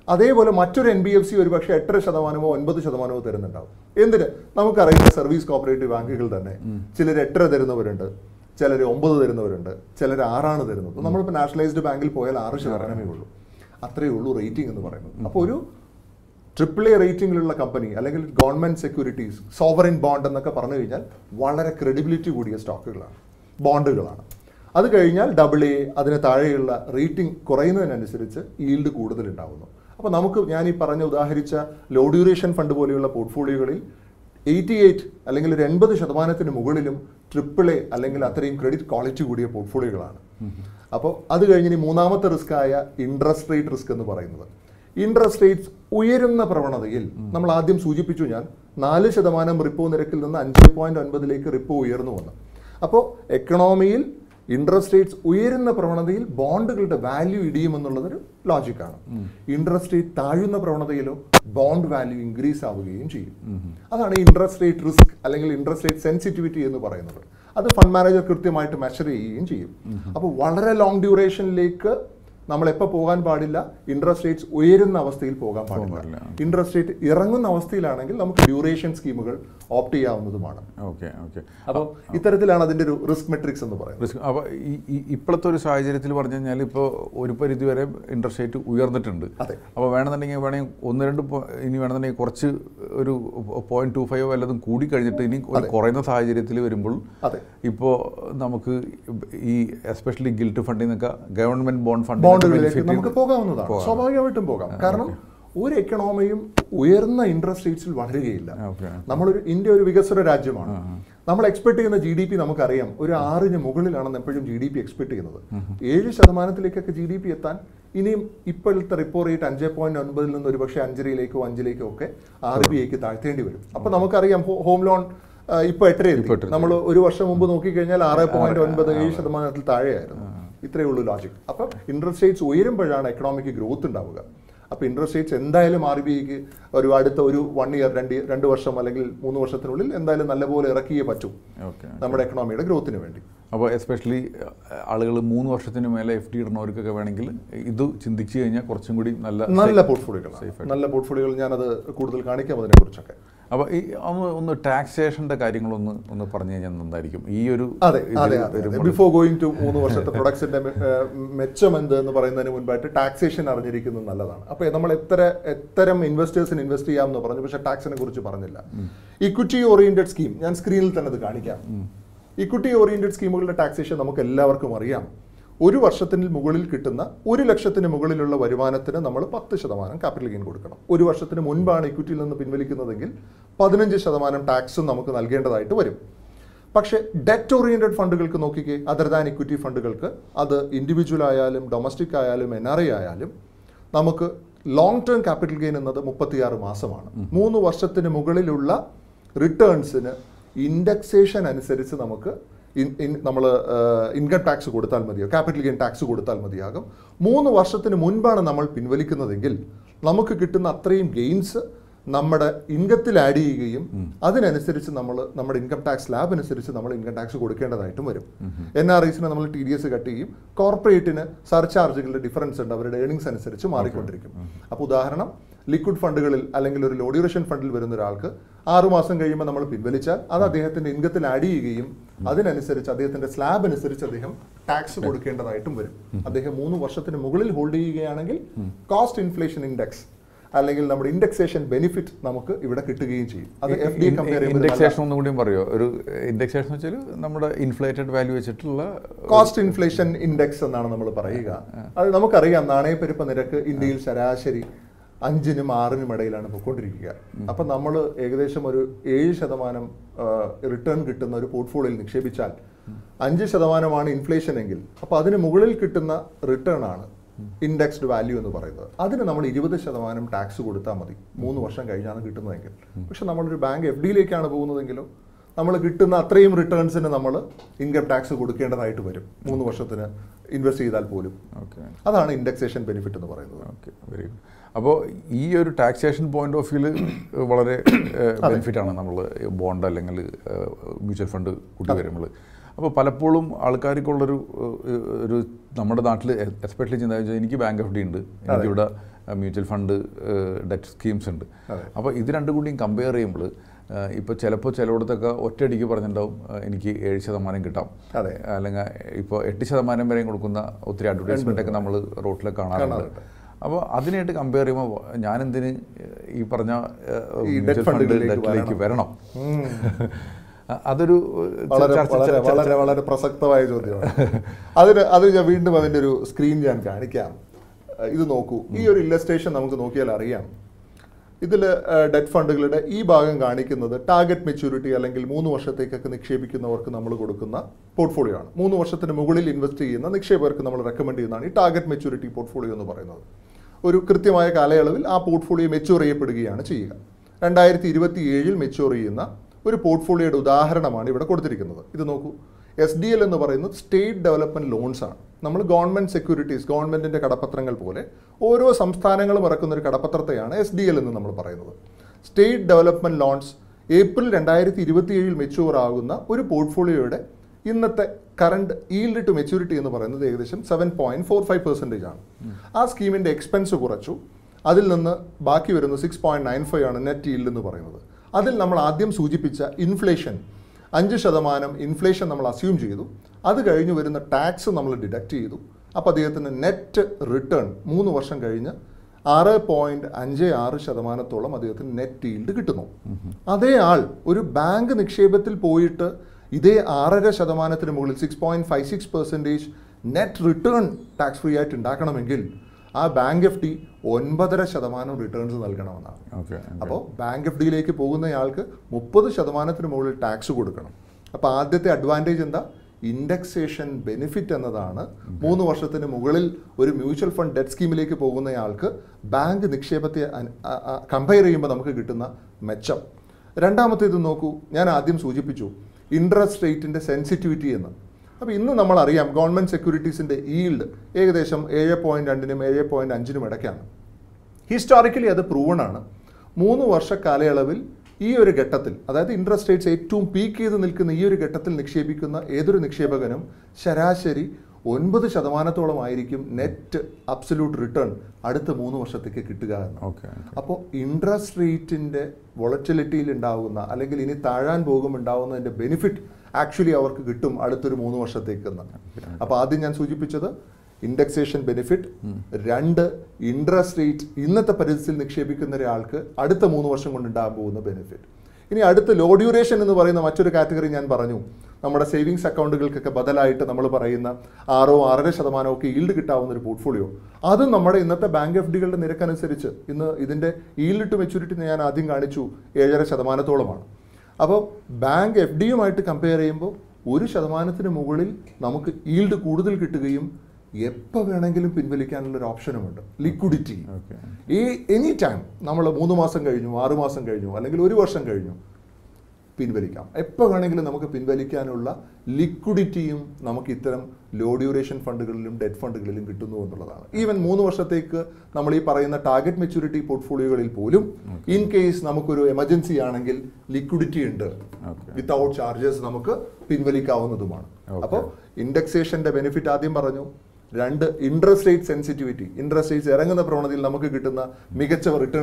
[SPEAKER 2] അതേപോലെ മറ്റൊരു NBFC ഒരു പക്ഷേ 8% 9% തരുന്നുണ്ടാവും. എന്തിന്? നമുക്കറിയുന്ന സർവീസ് കോപ്പറേറ്റീവ് ബാങ്കുകൾ തന്നെ ചിലർ 8 തരുന്നവരുണ്ട്, ചിലർ 9 തരുന്നവരുണ്ട്, ചിലർ 6 തരുന്നത്. നമ്മളിപ്പോൾ നാഷണലൈസ്ഡ് ബാങ്കിൽ പോയാൽ 6% ഉള്ളൂ. അത്രയേ ഉള്ളൂ റേറ്റിംഗ് എന്ന് പറയുന്നത്. അപ്പോൾ ഒരു AAA റേറ്റിംഗിലുള്ള കമ്പനി അല്ലെങ്കിൽ ഗവൺമെന്റ് സെക്യൂരിറ്റീസ്, സോവറിൻ ബോണ്ട് എന്നൊക്കെ പറഞ്ഞു കഴിഞ്ഞാൽ വളരെ ക്രെഡിബിലിറ്റി കൂടിയ സ്റ്റോക്കുകളാണ്, ബോണ്ടുകളാണ്. അത് കഴിഞ്ഞാൽ AA, അതിന് താഴെയുള്ള റേറ്റിംഗ് കുറയുന്നതിനനുസരിച്ച് ഈൽഡ് കൂടുതലുണ്ടാകുന്നു. അപ്പോൾ നമുക്ക് ഞാൻ ഈ ഉദാഹരിച്ച ലോ ഡ്യൂറേഷൻ ഫണ്ട് പോലെയുള്ള പോർട്ട്ഫോളിയോകളിൽ 88 അല്ലെങ്കിൽ ഒരു 80% മുകളിലും AAA അല്ലെങ്കിൽ അത്രയും ക്രെഡിറ്റ് ക്വാളിറ്റി കൂടിയ പോർട്ട്ഫോളിയോകളാണ്. അപ്പോൾ അത് കഴിഞ്ഞ് ഇനി മൂന്നാമത്തെ റിസ്ക് ആയ ഇൻട്രസ്റ്റ് റേറ്റ് റിസ്ക് എന്ന് പറയുന്നത്, ഇൻട്രസ്റ്റ് റേറ്റ്സ് ഉയരുന്ന പ്രവണതയിൽ നമ്മൾ ആദ്യം സൂചിപ്പിച്ചു, ഞാൻ 4% റിപ്പോ നിരക്കിൽ നിന്ന് 5.9 റിപ്പോ ഉയർന്നു വന്നു. അപ്പോൾ എക്കണോമിയിൽ ഇൻട്രസ്റ്റ് റേറ്റ്സ് ഉയരുന്ന പ്രവണതയിൽ ബോണ്ടുകളുടെ വാല്യൂ ഇടിയുമെന്നുള്ളതൊരു ലോജിക്കാണ്. ഇൻട്രസ്റ്റ് റേറ്റ് താഴുന്ന പ്രവണതയിലോ ബോണ്ട് വാല്യൂ ഇൻക്രീസ് ആവുകയും ചെയ്യും. അതാണ് ഇൻട്രസ്റ്റ് റേറ്റ് റിസ്ക് അല്ലെങ്കിൽ ഇൻട്രസ്റ്റ് റേറ്റ് സെൻസിറ്റിവിറ്റി എന്ന് പറയുന്നത്. അത് ഫണ്ട് മാനേജർ കൃത്യമായിട്ട് മെഷർ ചെയ്യുകയും ചെയ്യും. അപ്പോൾ വളരെ ലോങ് ഡ്യൂറേഷനിലേക്ക് നമ്മൾ എപ്പോൾ പോകാൻ പാടില്ല? ഇൻട്രസ്റ്റ് റേറ്റ്സ് ഉയരുന്ന അവസ്ഥയിൽ പോകാൻ പാടില്ല. ഇൻട്രസ്റ്റ് റേറ്റ് ഇറങ്ങുന്ന അവസ്ഥയിലാണെങ്കിൽ നമുക്ക് ഡ്യൂറേഷൻ സ്കീമുകൾ ഓപ്റ്റ് ചെയ്യാവുന്നതുമാണ്. അപ്പോൾ ഇത്തരത്തിലാണ് അതിൻ്റെ ഒരു റിസ്ക് മെട്രിക്സ് എന്ന് പറയുന്നത്.
[SPEAKER 1] അപ്പോൾ ഇപ്പോഴത്തെ ഒരു സാഹചര്യത്തിൽ പറഞ്ഞു കഴിഞ്ഞാൽ ഇപ്പോൾ ഒരു പരിധി വരെ ഇൻട്രസ്റ്റ് റേറ്റ് ഉയർന്നിട്ടുണ്ട്. അപ്പോൾ വേണമെന്നുണ്ടെങ്കിൽ ഇനി വേണമെന്നുണ്ടെങ്കിൽ കുറച്ച് ഒരു 0.25 വല്ലതും കൂടി കഴിഞ്ഞിട്ട് ഇനി കുറയുന്ന സാഹചര്യത്തിൽ വരുമ്പോൾ ഇപ്പോൾ നമുക്ക് ഈ എസ്പെഷ്യലി ഗിൽറ്റ് ഫണ്ടിൽ നിന്നൊക്കെ ഗവൺമെന്റ് ബോണ്ട്
[SPEAKER 2] നമുക്ക് പോകാവുന്നതാണ്, സ്വാഭാവികമായിട്ടും പോകാം. കാരണം ഒരു എക്കണോമിയും ഉയർന്ന ഇൻട്രസ്റ്റ് റേറ്റ്സിൽ വളരുകയില്ല. ഇന്ത്യ ഒരു വികസ്വര രാജ്യമാണ്. നമ്മൾ എക്സ്പെക്ട് ചെയ്യുന്ന GDP നമുക്കറിയാം ഒരു 6 മുകളിലാണെന്ന് എപ്പോഴും GDP എക്സ്പെക്ട് ചെയ്യുന്നത്. 7% GDP എത്താൻ ഇനിയും ഇപ്പോഴത്തെ റിപ്പോ റേറ്റ് 5.9 നിന്ന് ഒരു പക്ഷേ 5.5 ഒക്കെ RBIക്ക് താഴ്ത്തേണ്ടി വരും. അപ്പൊ നമുക്കറിയാം ഹോം ലോൺ ഇപ്പൊ 8 നമ്മൾ ഒരു വർഷം മുമ്പ് നോക്കിക്കഴിഞ്ഞാൽ 6.97% താഴെയായിരുന്നു. ഇത്രയേ ഉള്ളൂ ലോജിക്. അപ്പം ഇൻട്രസ്റ്റ് റേറ്റ്സ് ഉയരുമ്പോഴാണ് എക്കണോമിക്ക് ഗ്രോത്ത് ഉണ്ടാവുക. അപ്പോൾ ഇൻട്രസ്റ്റ് റേറ്റ്സ് എന്തായാലും RBIക്ക് അടുത്ത ഒരു 1 ഇയർ 2 വർഷം അല്ലെങ്കിൽ 3 വർഷത്തിനുള്ളിൽ എന്തായാലും നല്ലപോലെ ഇറക്കിയേ പറ്റും നമ്മുടെ എക്കണോമിയുടെ ഗ്രോത്തിന് വേണ്ടി.
[SPEAKER 1] അപ്പോൾ എസ്പെഷ്യലി ആളുകൾ 3 വർഷത്തിന് മേലെ FD ഇടുന്നവർക്കൊക്കെ വേണമെങ്കിൽ ഇത് ചിന്തിച്ചു കഴിഞ്ഞാൽ കുറച്ചും കൂടി
[SPEAKER 2] നല്ല പോർട്ട്ഫോളിയോകൾ ഞാനത് കൂടുതൽ കാണിക്കാം അതിനെക്കുറിച്ചൊക്കെ.
[SPEAKER 1] അപ്പോൾ ഈ ഒന്ന് ടാക്സേഷൻ്റെ കാര്യങ്ങളൊന്ന് പറഞ്ഞു കഴിഞ്ഞാൽ എന്തായിരിക്കും ഈ ഒരു
[SPEAKER 2] ബിഫോർ ഗോയിങ് ടു 3 വർഷത്തെ പ്രൊഡക്ട്സിന്റെ മെച്ചം എന്ത് എന്ന് പറയുന്നതിന് മുൻപായിട്ട് ടാക്സേഷൻ അറിഞ്ഞിരിക്കുന്നത് നല്ലതാണ്. അപ്പോൾ നമ്മൾ എത്തരം ഇൻവെസ്റ്റേഴ്സിന് ഇൻവെസ്റ്റ് ചെയ്യാമെന്ന് പറഞ്ഞു, പക്ഷേ ടാക്സിനെ കുറിച്ച് പറഞ്ഞില്ല. ഇക്വിറ്റി ഓറിയന്റഡ് സ്കീം ഞാൻ സ്ക്രീനിൽ തന്നെ അത് കാണിക്കാം. ഇക്വിറ്റി ഓറിയന്റഡ് സ്കീമുകളുടെ ടാക്സേഷൻ നമുക്ക് എല്ലാവർക്കും അറിയാം. ഒരു വർഷത്തിന് മുകളിൽ കിട്ടുന്ന 1 ലക്ഷത്തിന് മുകളിലുള്ള വരുമാനത്തിന് നമ്മൾ 10% ക്യാപിറ്റൽ ഗെയിൻ കൊടുക്കണം. ഒരു വർഷത്തിന് മുൻപാണ് ഇക്വിറ്റിയിൽ നിന്ന് പിൻവലിക്കുന്നതെങ്കിൽ 15% ടാക്സും നമുക്ക് നൽകേണ്ടതായിട്ട് വരും. പക്ഷേ ഡെറ്റ് ഓറിയന്റഡ് ഫണ്ടുകൾക്ക് നോക്കിക്കേ, അതർ ദാൻ ഇക്വിറ്റി ഫണ്ടുകൾക്ക്, അത് ഇൻഡിവിജ്വൽ ആയാലും ഡൊമസ്റ്റിക് ആയാലും NRI ആയാലും, നമുക്ക് ലോങ് ടേം ക്യാപിറ്റൽ ഗെയിൻ എന്നത് 36 മാസമാണ്. 3 വർഷത്തിന് മുകളിലുള്ള റിട്ടേൺസിന് ഇൻഡെക്സേഷൻ അനുസരിച്ച് നമുക്ക് നമ്മൾ ഇൻകം ടാക്സ് കൊടുത്താൽ മതിയോ, ക്യാപിറ്റൽ ഗെയിൻ ടാക്സ് കൊടുത്താൽ മതിയാകും. 3 വർഷത്തിന് മുൻപാണ് നമ്മൾ പിൻവലിക്കുന്നതെങ്കിൽ നമുക്ക് കിട്ടുന്ന അത്രയും ഗെയിൻസ് നമ്മുടെ ഇൻകത്തിൽ ആഡ് ചെയ്യുകയും അതിനനുസരിച്ച് നമ്മുടെ ഇൻകം ടാക്സ് സ്ലാബ് അനുസരിച്ച് നമ്മൾ ഇൻകം ടാക്സ് കൊടുക്കേണ്ടതായിട്ടും വരും. NRIസിന് നമ്മൾ TDS കട്ട് ചെയ്യും. കോർപ്പറേറ്റിന് സർചാർജുകളുടെ ഡിഫറൻസ് ഉണ്ട്, അവരുടെ ഏണിങ്സ് അനുസരിച്ച് മാറിക്കൊണ്ടിരിക്കും. അപ്പോൾ ഉദാഹരണം, ലിക്വിഡ് ഫണ്ടുകളിൽ അല്ലെങ്കിൽ ഒരു ലോ ഡ്യൂറേഷൻ ഫണ്ടിൽ വരുന്ന ഒരാൾക്ക് 6 മാസം കഴിയുമ്പോൾ നമ്മൾ പിൻവലിച്ചാൽ അത് അദ്ദേഹത്തിന്റെ ഇൻകത്തിൽ ആഡ് ചെയ്യുകയും അതിനനുസരിച്ച് അദ്ദേഹത്തിന്റെ സ്ലാബ് അനുസരിച്ച് അദ്ദേഹം ടാക്സ് കൊടുക്കേണ്ടതായിട്ടും വരും. അദ്ദേഹം 3 വർഷത്തിന് മുകളിൽ ഹോൾഡ് ചെയ്യുകയാണെങ്കിൽ കോസ്റ്റ് ഇൻഫ്ലേഷൻ ഇൻഡെക്സ് അല്ലെങ്കിൽ നമ്മുടെ ഇൻഡെക്സേഷൻ ബെനിഫിറ്റ് നമുക്ക് ഇവിടെ കിട്ടുകയും ചെയ്യും. അത് FD കമ്പയർ ചെയ്യുമ്പോൾ
[SPEAKER 1] ഇൻഡെക്സേഷൻ ഒന്നും കൂടി പറയോ? ഒരു ഇൻഡെക്സേഷൻ വെച്ചാൽ നമ്മുടെ ഇൻഫ്ലേറ്റഡ് വാല്യൂ വെച്ചിട്ടുള്ള
[SPEAKER 2] കോസ്റ്റ് ഇൻഫ്ലേഷൻ ഇൻഡെക്സ് എന്നാണ് നമ്മൾ പറയുക. അത് നമുക്കറിയാം, നാണയപ്പെരുപ്പ നിരക്ക് ഇന്ത്യയിൽ ശരാശരി 5-നും 6-നും ഇടയിലാണ് പോയിക്കൊണ്ടിരിക്കുക. അപ്പം നമ്മൾ ഏകദേശം ഒരു 7% റിട്ടേൺ കിട്ടുന്ന ഒരു പോർട്ട്ഫോളിയോയിൽ നിക്ഷേപിച്ചാൽ 5% ഇൻഫ്ലേഷൻ എങ്കിൽ അപ്പോൾ അതിന് മുകളിൽ കിട്ടുന്ന റിട്ടേൺ ആണ് ഇൻഡെക്സ്ഡ് വാല്യൂ എന്ന് പറയുന്നത്. അതിന് നമ്മൾ 20% ടാക്സ് കൊടുത്താൽ മതി 3 വർഷം കഴിഞ്ഞാണ് കിട്ടുന്നതെങ്കിൽ. പക്ഷെ നമ്മളൊരു ബാങ്ക് FDയിലേക്കാണ് പോകുന്നതെങ്കിലോ നമ്മൾ കിട്ടുന്ന അത്രയും റിട്ടേൺസിന് നമ്മൾ ഇൻകം ടാക്സ് കൊടുക്കേണ്ടതായിട്ട് വരും 3 വർഷത്തിന് ഇൻവെസ്റ്റ് ചെയ്താൽ പോലും. അതാണ് ഇൻഡെക്സേഷൻ ബെനിഫിറ്റ് എന്ന് പറയുന്നത്.
[SPEAKER 1] Very good. അപ്പോൾ ഈ ഒരു ടാക്സേഷൻ പോയിന്റ് ഓഫ് വ്യൂല് വളരെ ബെനിഫിറ്റാണ് നമ്മൾ ബോണ്ട് അല്ലെങ്കിൽ മ്യൂച്വൽ ഫണ്ട് കൂട്ടി വരുമ്പോൾ. അപ്പോൾ പലപ്പോഴും ആൾക്കാർക്കുള്ളൊരു നമ്മുടെ നാട്ടിൽ എസ്പെഷ്യലി ചിന്ത വെച്ചാൽ എനിക്ക് ബാങ്ക് FD ഉണ്ട്, എനിക്കിവിടെ മ്യൂച്വൽ ഫണ്ട് ഡെറ്റ് സ്കീംസ് ഉണ്ട്. അപ്പോൾ ഇത് രണ്ടും കൂടിയും കമ്പയർ ചെയ്യുമ്പോൾ ഇപ്പോൾ ചിലപ്പോൾ ചിലയിടത്തൊക്കെ ഒറ്റയടിക്ക് പറഞ്ഞിട്ടുണ്ടാവും എനിക്ക് 7% കിട്ടാം, അല്ലെങ്കിൽ ഇപ്പോൾ 8% വരെയും കൊടുക്കുന്ന ഒത്തിരി അഡ്വർടൈസ്മെൻ്റൊക്കെ നമ്മൾ റോട്ടിൽ കാണാറുണ്ട്. അപ്പോൾ അതിനായിട്ട് കമ്പയർ ചെയ്യുമ്പോൾ ഞാനെന്തിന് ഈ പറഞ്ഞ മ്യൂച്വൽ ഫണ്ട് ഡെറ്റിലേക്ക് വരണം? അതൊരു
[SPEAKER 2] വളരെ വളരെ പ്രസക്തമായ ചോദ്യമാണ്. അത് ഞാൻ വീണ്ടും അതിൻ്റെ ഒരു സ്ക്രീൻ ഞാൻ കാണിക്കാം. ഇത് നോക്കൂ, ഈ ഒരു ഇല്ലസ്ട്രേഷൻ നമുക്ക് നോക്കിയാൽ അറിയാം. ഇതിൽ ഡെറ്റ് ഫണ്ടുകളുടെ ഈ ഭാഗം കാണിക്കുന്നത് ടാർഗറ്റ് മെച്യൂരിറ്റി അല്ലെങ്കിൽ 3 വർഷത്തേക്കൊക്കെ നിക്ഷേപിക്കുന്നവർക്ക് നമ്മൾ കൊടുക്കുന്ന പോർട്ട്ഫോളിയോ ആണ്. 3 വർഷത്തിന് മുകളിൽ ഇൻവെസ്റ്റ് ചെയ്യുന്ന നിക്ഷേപകർക്ക് നമ്മൾ റെക്കമെൻഡ് ചെയ്യുന്നതാണ് ഈ ടാർഗറ്റ് മെച്യൂരിറ്റി പോർട്ട്ഫോളിയോ എന്ന് പറയുന്നത്. ഒരു കൃത്യമായ കാലയളവിൽ ആ പോർട്ട്ഫോളിയോ മെച്യൂർ ചെയ്യപ്പെടുകയാണ് ചെയ്യുക. 2027 മെച്യൂർ ചെയ്യുന്ന ഒരു പോർട്ട്ഫോളിയോയുടെ ഉദാഹരണമാണ് ഇവിടെ കൊടുത്തിരിക്കുന്നത്. ഇത് നോക്കൂ, SDL എന്ന് പറയുന്നത് സ്റ്റേറ്റ് ഡെവലപ്മെൻറ്റ് ലോൺസ് ആണ്. നമ്മൾ ഗവൺമെൻറ് സെക്യൂരിറ്റീസ്, ഗവൺമെൻറ്റിൻ്റെ കടപ്പത്രങ്ങൾ പോലെ ഓരോ സംസ്ഥാനങ്ങളും ഇറക്കുന്ന ഒരു കടപ്പത്രത്തെയാണ് SDL എന്ന് നമ്മൾ പറയുന്നത്. State development loans April 2027 mature ആകുന്ന ഒരു പോർട്ട്ഫോളിയോയുടെ ഇന്നത്തെ കറണ്ട് ഈൽഡ് ടു മെച്യൂരിറ്റി എന്ന് പറയുന്നത് ഏകദേശം 7.45% ആണ്. ആ സ്കീമിൻ്റെ എക്സ്പെൻസ് കുറച്ചു, അതിൽ നിന്ന് ബാക്കി വരുന്ന 6.95 ആണ് നെറ്റ് ഈൽഡ് എന്ന് പറയുന്നത്. അതിൽ നമ്മൾ ആദ്യം സൂചിപ്പിച്ച ഇൻഫ്ലേഷൻ 5% ഇൻഫ്ലേഷൻ നമ്മൾ അസ്യൂം ചെയ്തു. അത് കഴിഞ്ഞ് വരുന്ന ടാക്സ് നമ്മൾ ഡിഡക്റ്റ് ചെയ്തു. അപ്പോൾ അദ്ദേഹത്തിന് നെറ്റ് റിട്ടേൺ 3 വർഷം കഴിഞ്ഞ് 6.56% അദ്ദേഹത്തിന് നെറ്റ് ഈൽഡ് കിട്ടുന്നു. അതേ ആൾ ഒരു ബാങ്ക് നിക്ഷേപത്തിൽ പോയിട്ട് ഇതേ 6.5% മുകളിൽ 6.56% നെറ്റ് റിട്ടേൺ ടാക്സ് ഫ്രീ ആയിട്ട് ഉണ്ടാക്കണമെങ്കിൽ ആ ബാങ്ക് FD 9.5% റിട്ടേൺസ് നൽകണമെന്നാണ്. അപ്പോൾ ബാങ്ക് FDയിലേക്ക് പോകുന്നയാൾക്ക് 30% മുകളിൽ ടാക്സ് കൊടുക്കണം. അപ്പോൾ ആദ്യത്തെ അഡ്വാൻറ്റേജ് എന്താ? ഇൻഡെക്സേഷൻ ബെനിഫിറ്റ് എന്നതാണ്. 3 വർഷത്തിന് മുകളിൽ ഒരു മ്യൂച്വൽ ഫണ്ട് ഡെറ്റ് സ്കീമിലേക്ക് പോകുന്നയാൾക്ക് ബാങ്ക് നിക്ഷേപത്തെ കമ്പയർ ചെയ്യുമ്പോൾ നമുക്ക് കിട്ടുന്ന മെച്ചം. രണ്ടാമത്തേത് നോക്കൂ, ഞാൻ ആദ്യം സൂചിപ്പിച്ചു ഇൻട്രസ്റ്റ് റേറ്റിൻ്റെ സെൻസിറ്റിവിറ്റി എന്ന്. അപ്പോൾ ഇന്ന് നമ്മളറിയാം ഗവൺമെൻറ് സെക്യൂരിറ്റീസിൻ്റെ ഈൽഡ് ഏകദേശം 7.2-നും 7.5-നും ഇടയ്ക്കാണ്. ഹിസ്റ്റോറിക്കലി അത് പ്രൂവൺ ആണ്. 3 വർഷ കാലയളവിൽ ഈ ഒരു ഘട്ടത്തിൽ, അതായത് ഇൻട്രസ്റ്റ് റേറ്റ്സ് ഏറ്റവും പീക്ക് ചെയ്ത് നിൽക്കുന്ന ഈ ഒരു ഘട്ടത്തിൽ നിക്ഷേപിക്കുന്ന ഏതൊരു നിക്ഷേപകനും ശരാശരി 9% ആയിരിക്കും നെറ്റ് അബ്സല്യൂട്ട് റിട്ടേൺ അടുത്ത 3 വർഷത്തേക്ക് കിട്ടുക എന്ന്. അപ്പോൾ ഇൻട്രസ്റ്റ് റേറ്റിൻ്റെ വോളറ്റിലിറ്റിയിൽ ഉണ്ടാകുന്ന അല്ലെങ്കിൽ ഇനി താഴാൻ ഉണ്ടാകുന്നതിൻ്റെ ബെനിഫിറ്റ് ആക്ച്വലി അവർക്ക് കിട്ടും അടുത്തൊരു 3 വർഷത്തേക്കെന്ന്. അപ്പോൾ ആദ്യം ഞാൻ സൂചിപ്പിച്ചത് ഇൻഡെക്സേഷൻ ബെനിഫിറ്റ്, 2 ഇൻട്രസ്റ്റ് റേറ്റ് ഇന്നത്തെ പരിസ്ഥിതിയിൽ നിക്ഷേപിക്കുന്ന ഒരാൾക്ക് അടുത്ത 3 വർഷം കൊണ്ട് ഉണ്ടാകാൻ പോകുന്ന ബെനിഫിറ്റ്. ഇനി അടുത്ത ലോ ഡ്യൂറേഷൻ എന്ന് പറയുന്ന മറ്റൊരു കാറ്റഗറി ഞാൻ പറഞ്ഞു. നമ്മുടെ സേവിങ്സ് അക്കൗണ്ടുകൾക്കൊക്കെ ബദലായിട്ട് നമ്മൾ പറയുന്ന 6-6.5% ഒക്കെ ഈൽഡ് കിട്ടാവുന്ന ഒരു പോർട്ട്ഫോളിയോ, അതും നമ്മുടെ ഇന്നത്തെ ബാങ്ക് FDകളുടെ നിരക്കനുസരിച്ച് ഇന്ന് ഇതിൻ്റെ ഈൽഡ് ടു മെച്യൂരിറ്റി ഞാൻ ആദ്യം കാണിച്ചു 7.5%. അപ്പോൾ ബാങ്ക് FDയുമായിട്ട് കമ്പയർ ചെയ്യുമ്പോൾ 1% മുകളിൽ നമുക്ക് ഈൽഡ് കൂടുതൽ കിട്ടുകയും എപ്പോൾ വേണമെങ്കിലും പിൻവലിക്കാനുള്ളൊരു ഓപ്ഷനുമുണ്ട്. ലിക്വിഡിറ്റി എനി ടൈം നമ്മൾ 3 മാസം കഴിഞ്ഞു, 6 മാസം കഴിഞ്ഞു, അല്ലെങ്കിൽ 1 വർഷം കഴിഞ്ഞു പിൻവലിക്കാം. എപ്പോൾ വേണമെങ്കിലും നമുക്ക് പിൻവലിക്കാനുള്ള ലിക്വിഡിറ്റിയും നമുക്ക് ഇത്തരം ലോ ഡ്യൂറേഷൻ ഫണ്ടുകളിലും ഡെറ്റ് ഫണ്ടുകളിലും കിട്ടുന്നു എന്നുള്ളതാണ്. ഈവൻ 3 വർഷത്തേക്ക് നമ്മൾ ഈ പറയുന്ന ടാർഗറ്റ് മെച്യൂരിറ്റി പോർട്ട്ഫോളിയോകളിൽ പോലും ഇൻ കേസ് നമുക്കൊരു എമർജൻസി ആണെങ്കിൽ ലിക്വിഡിറ്റി ഉണ്ട്, വിത്തൗട്ട് ചാർജസ് നമുക്ക് പിൻവലിക്കാവുന്നതുമാണ്. അപ്പോൾ ഇൻഡെക്സേഷൻ്റെ ബെനിഫിറ്റ് ആദ്യം പറഞ്ഞു. 2 interest rate sensitivity, interest rates ഇറങ്ങുന്ന പ്രവണതയിൽ നമുക്ക് കിട്ടുന്ന മികച്ച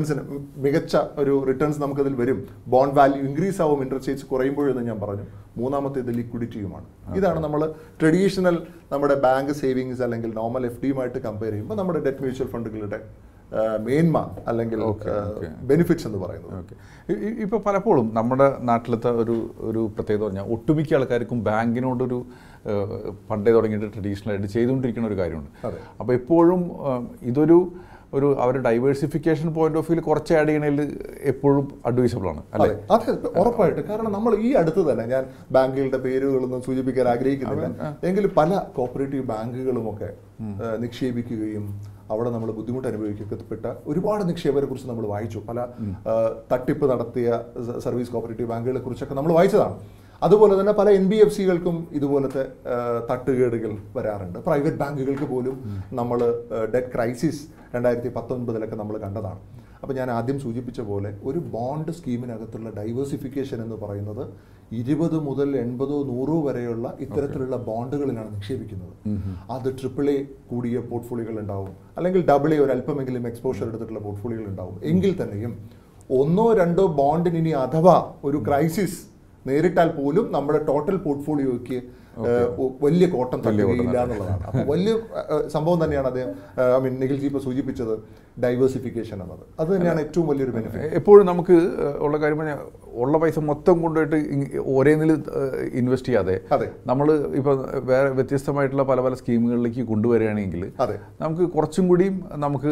[SPEAKER 2] ഒരു റിട്ടേൺസ് നമുക്കതിൽ വരും. ബോണ്ട് വാല്യൂ ഇൻക്രീസ് ആവും ഇൻട്രസ്റ്റ് റേറ്റ്സ് കുറയുമ്പോഴെന്ന് ഞാൻ പറഞ്ഞു. മൂന്നാമത്തേത് ലിക്വിഡിറ്റിയുമാണ്. ഇതാണ് നമ്മൾ ട്രഡീഷണൽ നമ്മുടെ ബാങ്ക് സേവിങ്സ് അല്ലെങ്കിൽ നോർമൽ FDയുമായിട്ട് കമ്പയർ ചെയ്യുമ്പോൾ നമ്മുടെ ഡെറ്റ് മ്യൂച്വൽ ഫണ്ടുകളുടെ മേന്മ അല്ലെങ്കിൽ ബെനിഫിറ്റ്സ് എന്ന് പറയുന്നത്.
[SPEAKER 1] ഇപ്പോൾ പലപ്പോഴും നമ്മുടെ നാട്ടിലത്തെ ഒരു പ്രത്യേകത പറഞ്ഞാൽ ഒട്ടുമിക്ക ആൾക്കാർക്കും ബാങ്കിനോടൊരു പണ്ടേ തുടങ്ങിയിട്ട് ട്രഡീഷണലായിട്ട് ചെയ്തുകൊണ്ടിരിക്കുന്ന ഒരു കാര്യമുണ്ട്. അപ്പോൾ എപ്പോഴും ഇതൊരു അവരുടെ ഡൈവേഴ്സിഫിക്കേഷൻ പോയിന്റ് ഓഫ് വ്യൂ കുറച്ച് ആഡ് ചെയ്യണതിൽ എപ്പോഴും അഡ്വൈസബിൾ ആണ് അല്ലേ?
[SPEAKER 2] അതെ, ഉറപ്പായിട്ട്. കാരണം നമ്മൾ ഈ അടുത്ത് തന്നെ, ഞാൻ ബാങ്കുകളുടെ പേരുകളൊന്നും സൂചിപ്പിക്കാൻ ആഗ്രഹിക്കുന്നില്ല, എങ്കിലും പല കോപ്പറേറ്റീവ് ബാങ്കുകളുമൊക്കെ നിക്ഷേപിക്കുകയും അവിടെ നമ്മൾ ബുദ്ധിമുട്ട് അനുഭവിക്കപ്പെട്ട ഒരുപാട് നിക്ഷേപകരെ കുറിച്ച് നമ്മൾ വായിച്ചു. പല തട്ടിപ്പ് നടത്തിയ സർവീസ് കോപ്പറേറ്റീവ് ബാങ്കുകളെ കുറിച്ചൊക്കെ നമ്മൾ വായിച്ചതാണ്. അതുപോലെ തന്നെ പല NBFCകൾക്കും ഇതുപോലത്തെ തട്ടുകേടുകൾ വരാറുണ്ട്. പ്രൈവറ്റ് ബാങ്കുകൾക്ക് പോലും നമ്മൾ ഡെറ്റ് ക്രൈസിസ് 2019 നമ്മൾ കണ്ടതാണ്. അപ്പോൾ ഞാൻ ആദ്യം സൂചിപ്പിച്ച പോലെ ഒരു ബോണ്ട് സ്കീമിനകത്തുള്ള ഡൈവേഴ്സിഫിക്കേഷൻ എന്ന് പറയുന്നത് 20 മുതൽ 80, 100 വരെയുള്ള ഇത്തരത്തിലുള്ള ബോണ്ടുകളിലാണ് നിക്ഷേപിക്കുന്നത്. അത് AAA കൂടിയ പോർട്ട്ഫോളിയോകൾ ഉണ്ടാവും, അല്ലെങ്കിൽ AA ഒരു അല്പമെങ്കിലും എക്സ്പോഷർ എടുത്തിട്ടുള്ള പോർട്ട്ഫോളിയോകൾ ഉണ്ടാവും. എങ്കിൽ തന്നെയും 1, 2 ബോണ്ടിന് ഇനി അഥവാ ഒരു ക്രൈസിസ് നേരിട്ടാൽ പോലും നമ്മുടെ ടോട്ടൽ പോർട്ട്ഫോളിയോയ്ക്ക് വലിയ കോട്ടം തള്ളുകയില്ല എന്നുള്ളതാണ്. അപ്പോൾ വലിയ സംഭവം തന്നെയാണ് അദ്ദേഹം നിഖിൽജി ഇപ്പോൾ സൂചിപ്പിച്ചത്, ഡൈവേഴ്സിഫിക്കേഷൻ എന്നത്. അത് തന്നെയാണ് ഏറ്റവും വലിയൊരു ബെനിഫിറ്റ്.
[SPEAKER 1] എപ്പോഴും നമുക്ക് ഉള്ള കാര്യം പറഞ്ഞാൽ ഉള്ള പൈസ മൊത്തം കൊണ്ടുപോയിട്ട് ഒരേന്നിൽ ഇൻവെസ്റ്റ് ചെയ്യാതെ നമ്മൾ ഇപ്പോൾ വേറെ വ്യത്യസ്തമായിട്ടുള്ള പല പല സ്കീമുകളിലേക്ക് കൊണ്ടുവരികയാണെങ്കിൽ നമുക്ക് കുറച്ചും കൂടിയും നമുക്ക്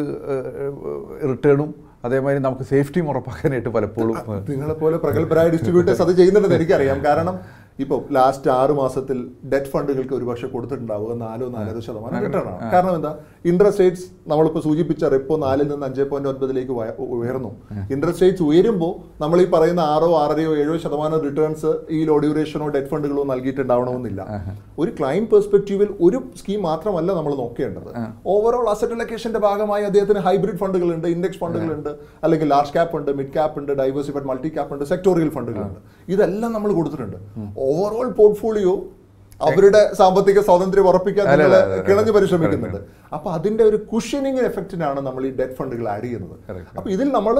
[SPEAKER 1] റിട്ടേണും അതേമാതിരി നമുക്ക് സേഫ്റ്റിയും ഉറപ്പാക്കാനായിട്ട് പലപ്പോഴും
[SPEAKER 2] നിങ്ങളെപ്പോലെ പ്രഗത്ഭരായ ഡിസ്ട്രിബ്യൂട്ടേഴ്സ് അത് ചെയ്യുന്നുണ്ടെന്ന് എനിക്കറിയാം. കാരണം ഇപ്പോൾ ലാസ്റ്റ് 6 മാസത്തിൽ ഡെറ്റ് ഫണ്ടുകൾക്ക് ഒരുപക്ഷെ കൊടുത്തിട്ടുണ്ടാവുക 4-4.5% റിട്ടേൺ ആണ്. കാരണം എന്താ, ഇൻട്രസ്റ്റ് റേറ്റ്സ് നമ്മളിപ്പോൾ സൂചിപ്പിച്ച റിപ്പോ 4 നിന്ന് 5.9 ഉയർന്നു. ഇൻട്രസ്റ്റ് റേറ്റ്സ് ഉയരുമ്പോൾ നമ്മൾ ഈ പറയുന്ന 6, 6.5, 7% റിട്ടേൺസ് ഈ ലോ ഡ്യൂറേഷനോ ഡെറ്റ് ഫണ്ടുകളോ നൽകിയിട്ടുണ്ടാവണമെന്നില്ല. ഒരു ക്ലയന്റ് പെർസ്പെക്റ്റീവിൽ ഒരു സ്കീം മാത്രമല്ല നമ്മൾ നോക്കേണ്ടത്. ഓവറോൾ അസറ്റ് അലൊക്കേഷന്റെ ഭാഗമായി അദ്ദേഹത്തിന് ഹൈബ്രിഡ് ഫണ്ടുകളുണ്ട്, ഇൻഡെക്സ് ഫണ്ടുകളുണ്ട്, അല്ലെങ്കിൽ ലാർജ് ക്യാപ്പ് ഉണ്ട്, മിഡ് ക്യാപ്പ് ഉണ്ട്, ഡൈവേഴ്സിഫൈഡ് മൾട്ടി ക്യാപ്പ് ഉണ്ട്, സെക്ടോറിയൽ ഫണ്ടുകളുണ്ട്. ഇതെല്ലാം നമ്മൾ കൊടുത്തിട്ടുണ്ട്. ഓവറോൾ പോർട്ട്ഫോളിയോ അവരുടെ സാമ്പത്തിക സ്വാതന്ത്ര്യം ഉറപ്പിക്കാൻ കിണഞ്ഞു പരിശ്രമിക്കുന്നുണ്ട്. അപ്പൊ അതിന്റെ ഒരു കുഷനിങ് എഫക്റ്റിനാണ് നമ്മൾ ഈ ഡെറ്റ് ഫണ്ടുകൾ ആഡ് ചെയ്യുന്നത്. അപ്പൊ ഇതിൽ നമ്മൾ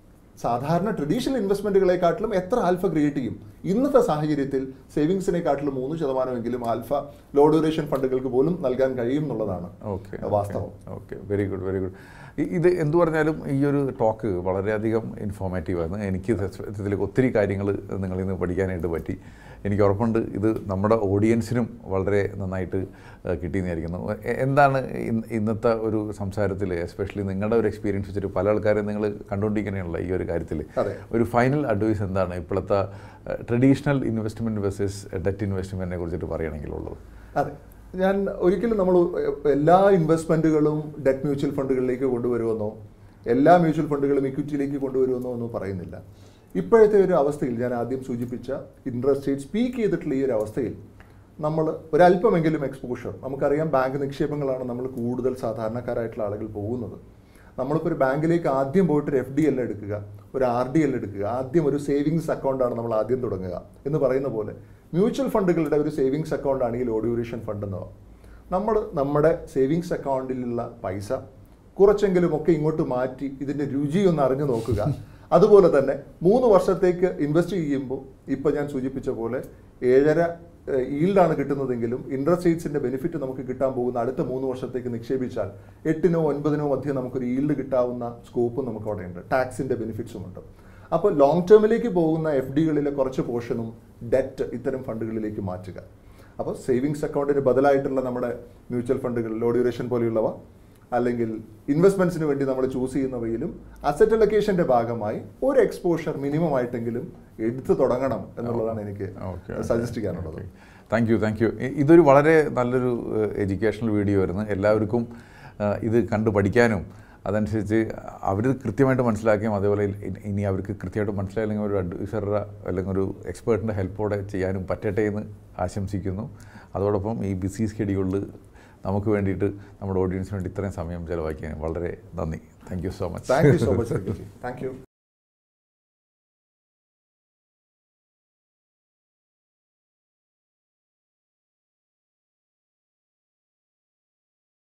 [SPEAKER 2] സാധാരണ ട്രഡീഷണൽ ഇൻവെസ്റ്റ്മെന്റുകളെക്കാട്ടിലും എത്ര ആൽഫ ക്രിയേറ്റ് ചെയ്യും? ഇന്നത്തെ സാഹചര്യത്തിൽ സേവിങ്സിനെക്കാട്ടിലും 3% ആൽഫ ലോ ഡ്യൂറേഷൻ ഫണ്ടുകൾക്ക് പോലും നൽകാൻ കഴിയും എന്നുള്ളതാണ് വാസ്തവം.
[SPEAKER 1] Okay, very good, very good. ഇത് എന്തു പറഞ്ഞാലും ഈ ഒരു ടോക്ക് വളരെയധികം ഇൻഫോർമേറ്റീവാണ്. എനിക്ക് സത്യത്തിൽ ഒത്തിരി കാര്യങ്ങൾ നിങ്ങളിൽ നിന്ന് പഠിക്കാനായിട്ട് പറ്റി. എനിക്ക് ഉറപ്പുണ്ട് ഇത് നമ്മുടെ ഓഡിയൻസിനും വളരെ നന്നായിട്ട് കിട്ടിയെന്നായിരിക്കുന്നു. എന്താണ് ഇന്നത്തെ ഒരു സംസാരത്തിൽ, എസ്പെഷ്യലി നിങ്ങളുടെ ഒരു എക്സ്പീരിയൻസ് വെച്ചിട്ട് പല ആൾക്കാരും നിങ്ങൾ കണ്ടുകൊണ്ടിരിക്കുന്നതാണല്ലോ ഈ ഒരു കാര്യത്തിൽ, ഒരു ഫൈനൽ അഡ്വൈസ് എന്താണ് ഇപ്പോഴത്തെ ട്രഡീഷണൽ ഇൻവെസ്റ്റ്മെൻറ്റ് വേഴ്സസ് ഡെറ്റ് ഇൻവെസ്റ്റ്മെൻറ്റിനെ കുറിച്ചിട്ട് പറയുകയാണെങ്കിലുള്ളത്?
[SPEAKER 2] അതെ, ഞാൻ ഒരിക്കലും നമ്മൾ എല്ലാ ഇൻവെസ്റ്റ്മെൻറ്റുകളും ഡെറ്റ് മ്യൂച്വൽ ഫണ്ടുകളിലേക്ക് കൊണ്ടുവരുമെന്നോ എല്ലാ മ്യൂച്വൽ ഫണ്ടുകളും ഇക്വിറ്റിയിലേക്ക് കൊണ്ടുവരുമെന്നോ ഒന്നും പറയുന്നില്ല. ഇപ്പോഴത്തെ ഒരു അവസ്ഥയിൽ ഞാൻ ആദ്യം സൂചിപ്പിച്ച ഇൻട്രസ്റ്റ് റേറ്റ് സ്പീക്ക് ചെയ്തിട്ടുള്ള ഈ ഒരു അവസ്ഥയിൽ നമ്മൾ ഒരല്പമെങ്കിലും എക്സ്പോഷർ, നമുക്കറിയാം ബാങ്ക് നിക്ഷേപങ്ങളാണ് നമ്മൾ കൂടുതൽ സാധാരണക്കാരായിട്ടുള്ള ആളുകൾ പോകുന്നത്. നമ്മളിപ്പോൾ ഒരു ബാങ്കിലേക്ക് ആദ്യം പോയിട്ട് ഒരു FDL എടുക്കുക, ഒരു RDL എടുക്കുക, ആദ്യം ഒരു സേവിങ്സ് അക്കൗണ്ടാണ് നമ്മൾ ആദ്യം തുടങ്ങുക എന്ന് പറയുന്ന പോലെ മ്യൂച്വൽ ഫണ്ടുകളുടെ ഒരു സേവിങ്സ് അക്കൗണ്ടാണ് ഈ ലോ ഡ്യൂറേഷൻ ഫണ്ട് എന്നവ. നമ്മൾ നമ്മുടെ സേവിങ്സ് അക്കൗണ്ടിലുള്ള പൈസ കുറച്ചെങ്കിലും ഒക്കെ ഇങ്ങോട്ട് മാറ്റി ഇതിൻ്റെ രുചി ഒന്ന് അറിഞ്ഞു നോക്കുക. അതുപോലെ തന്നെ 3 വർഷത്തേക്ക് ഇൻവെസ്റ്റ് ചെയ്യുമ്പോൾ ഇപ്പോൾ ഞാൻ സൂചിപ്പിച്ച പോലെ 7.5 ഈൽഡാണ് കിട്ടുന്നതെങ്കിലും ഇൻട്രസ്റ്റ് റേറ്റ്സിൻ്റെ ബെനിഫിറ്റ് നമുക്ക് കിട്ടാൻ പോകുന്ന അടുത്ത 3 വർഷത്തേക്ക് നിക്ഷേപിച്ചാൽ 8-9 മധ്യം നമുക്കൊരു ഈൽഡ് കിട്ടാവുന്ന സ്കോപ്പും നമുക്ക് അവിടെ ഉണ്ട്. ടാക്സിൻ്റെ ബെനിഫിറ്റ്സും ഉണ്ട്. അപ്പോൾ ലോങ് ടേമിലേക്ക് പോകുന്ന FDകളിലെ കുറച്ച് പോർഷനും ഡെറ്റ് ഇത്തരം ഫണ്ടുകളിലേക്ക് മാറ്റുക. അപ്പോൾ സേവിങ്സ് അക്കൗണ്ടിന് ബദലായിട്ടുള്ള നമ്മുടെ മ്യൂച്വൽ ഫണ്ടുകൾ, ലോ ഡ്യൂറേഷൻ പോലെയുള്ളവ, അല്ലെങ്കിൽ ഇൻവെസ്റ്റ്മെൻറ്റ്സിന് വേണ്ടി നമ്മൾ ചൂസ് ചെയ്യുന്നവയിലും അസറ്റ് അലൊക്കേഷൻ്റെ ഭാഗമായി ഒരു എക്സ്പോഷർ മിനിമം ആയിട്ടെങ്കിലും എടുത്തു തുടങ്ങണം എന്നുള്ളതാണ് എനിക്ക് സജസ്റ്റ് ചെയ്യാനുള്ളത്.
[SPEAKER 1] Thank you. ഇതൊരു വളരെ നല്ലൊരു എഡ്യൂക്കേഷണൽ വീഡിയോ ആയിരുന്നു. എല്ലാവർക്കും ഇത് കണ്ടു പഠിക്കാനും അതനുസരിച്ച് അവർ കൃത്യമായിട്ട് മനസ്സിലാക്കിയും അതേപോലെ ഇനി അവർക്ക് കൃത്യമായിട്ട് മനസ്സിലായില്ലെങ്കിൽ ഒരു അഡ്വൈസറുടെ അല്ലെങ്കിൽ ഒരു എക്സ്പേർട്ടിൻ്റെ ഹെൽപ്പോടെ ചെയ്യാനും പറ്റട്ടെ എന്ന് ആശംസിക്കുന്നു. അതോടൊപ്പം ഈ ബിസി സ്കെഡ്യൂളിൽ നമുക്ക് വേണ്ടിയിട്ട് നമ്മുടെ ഓഡിയൻസിന് വേണ്ടി ഇത്രയും സമയം ചിലവാക്കിയതിന് വളരെ നന്ദി. Thank you so much.
[SPEAKER 2] Thank U.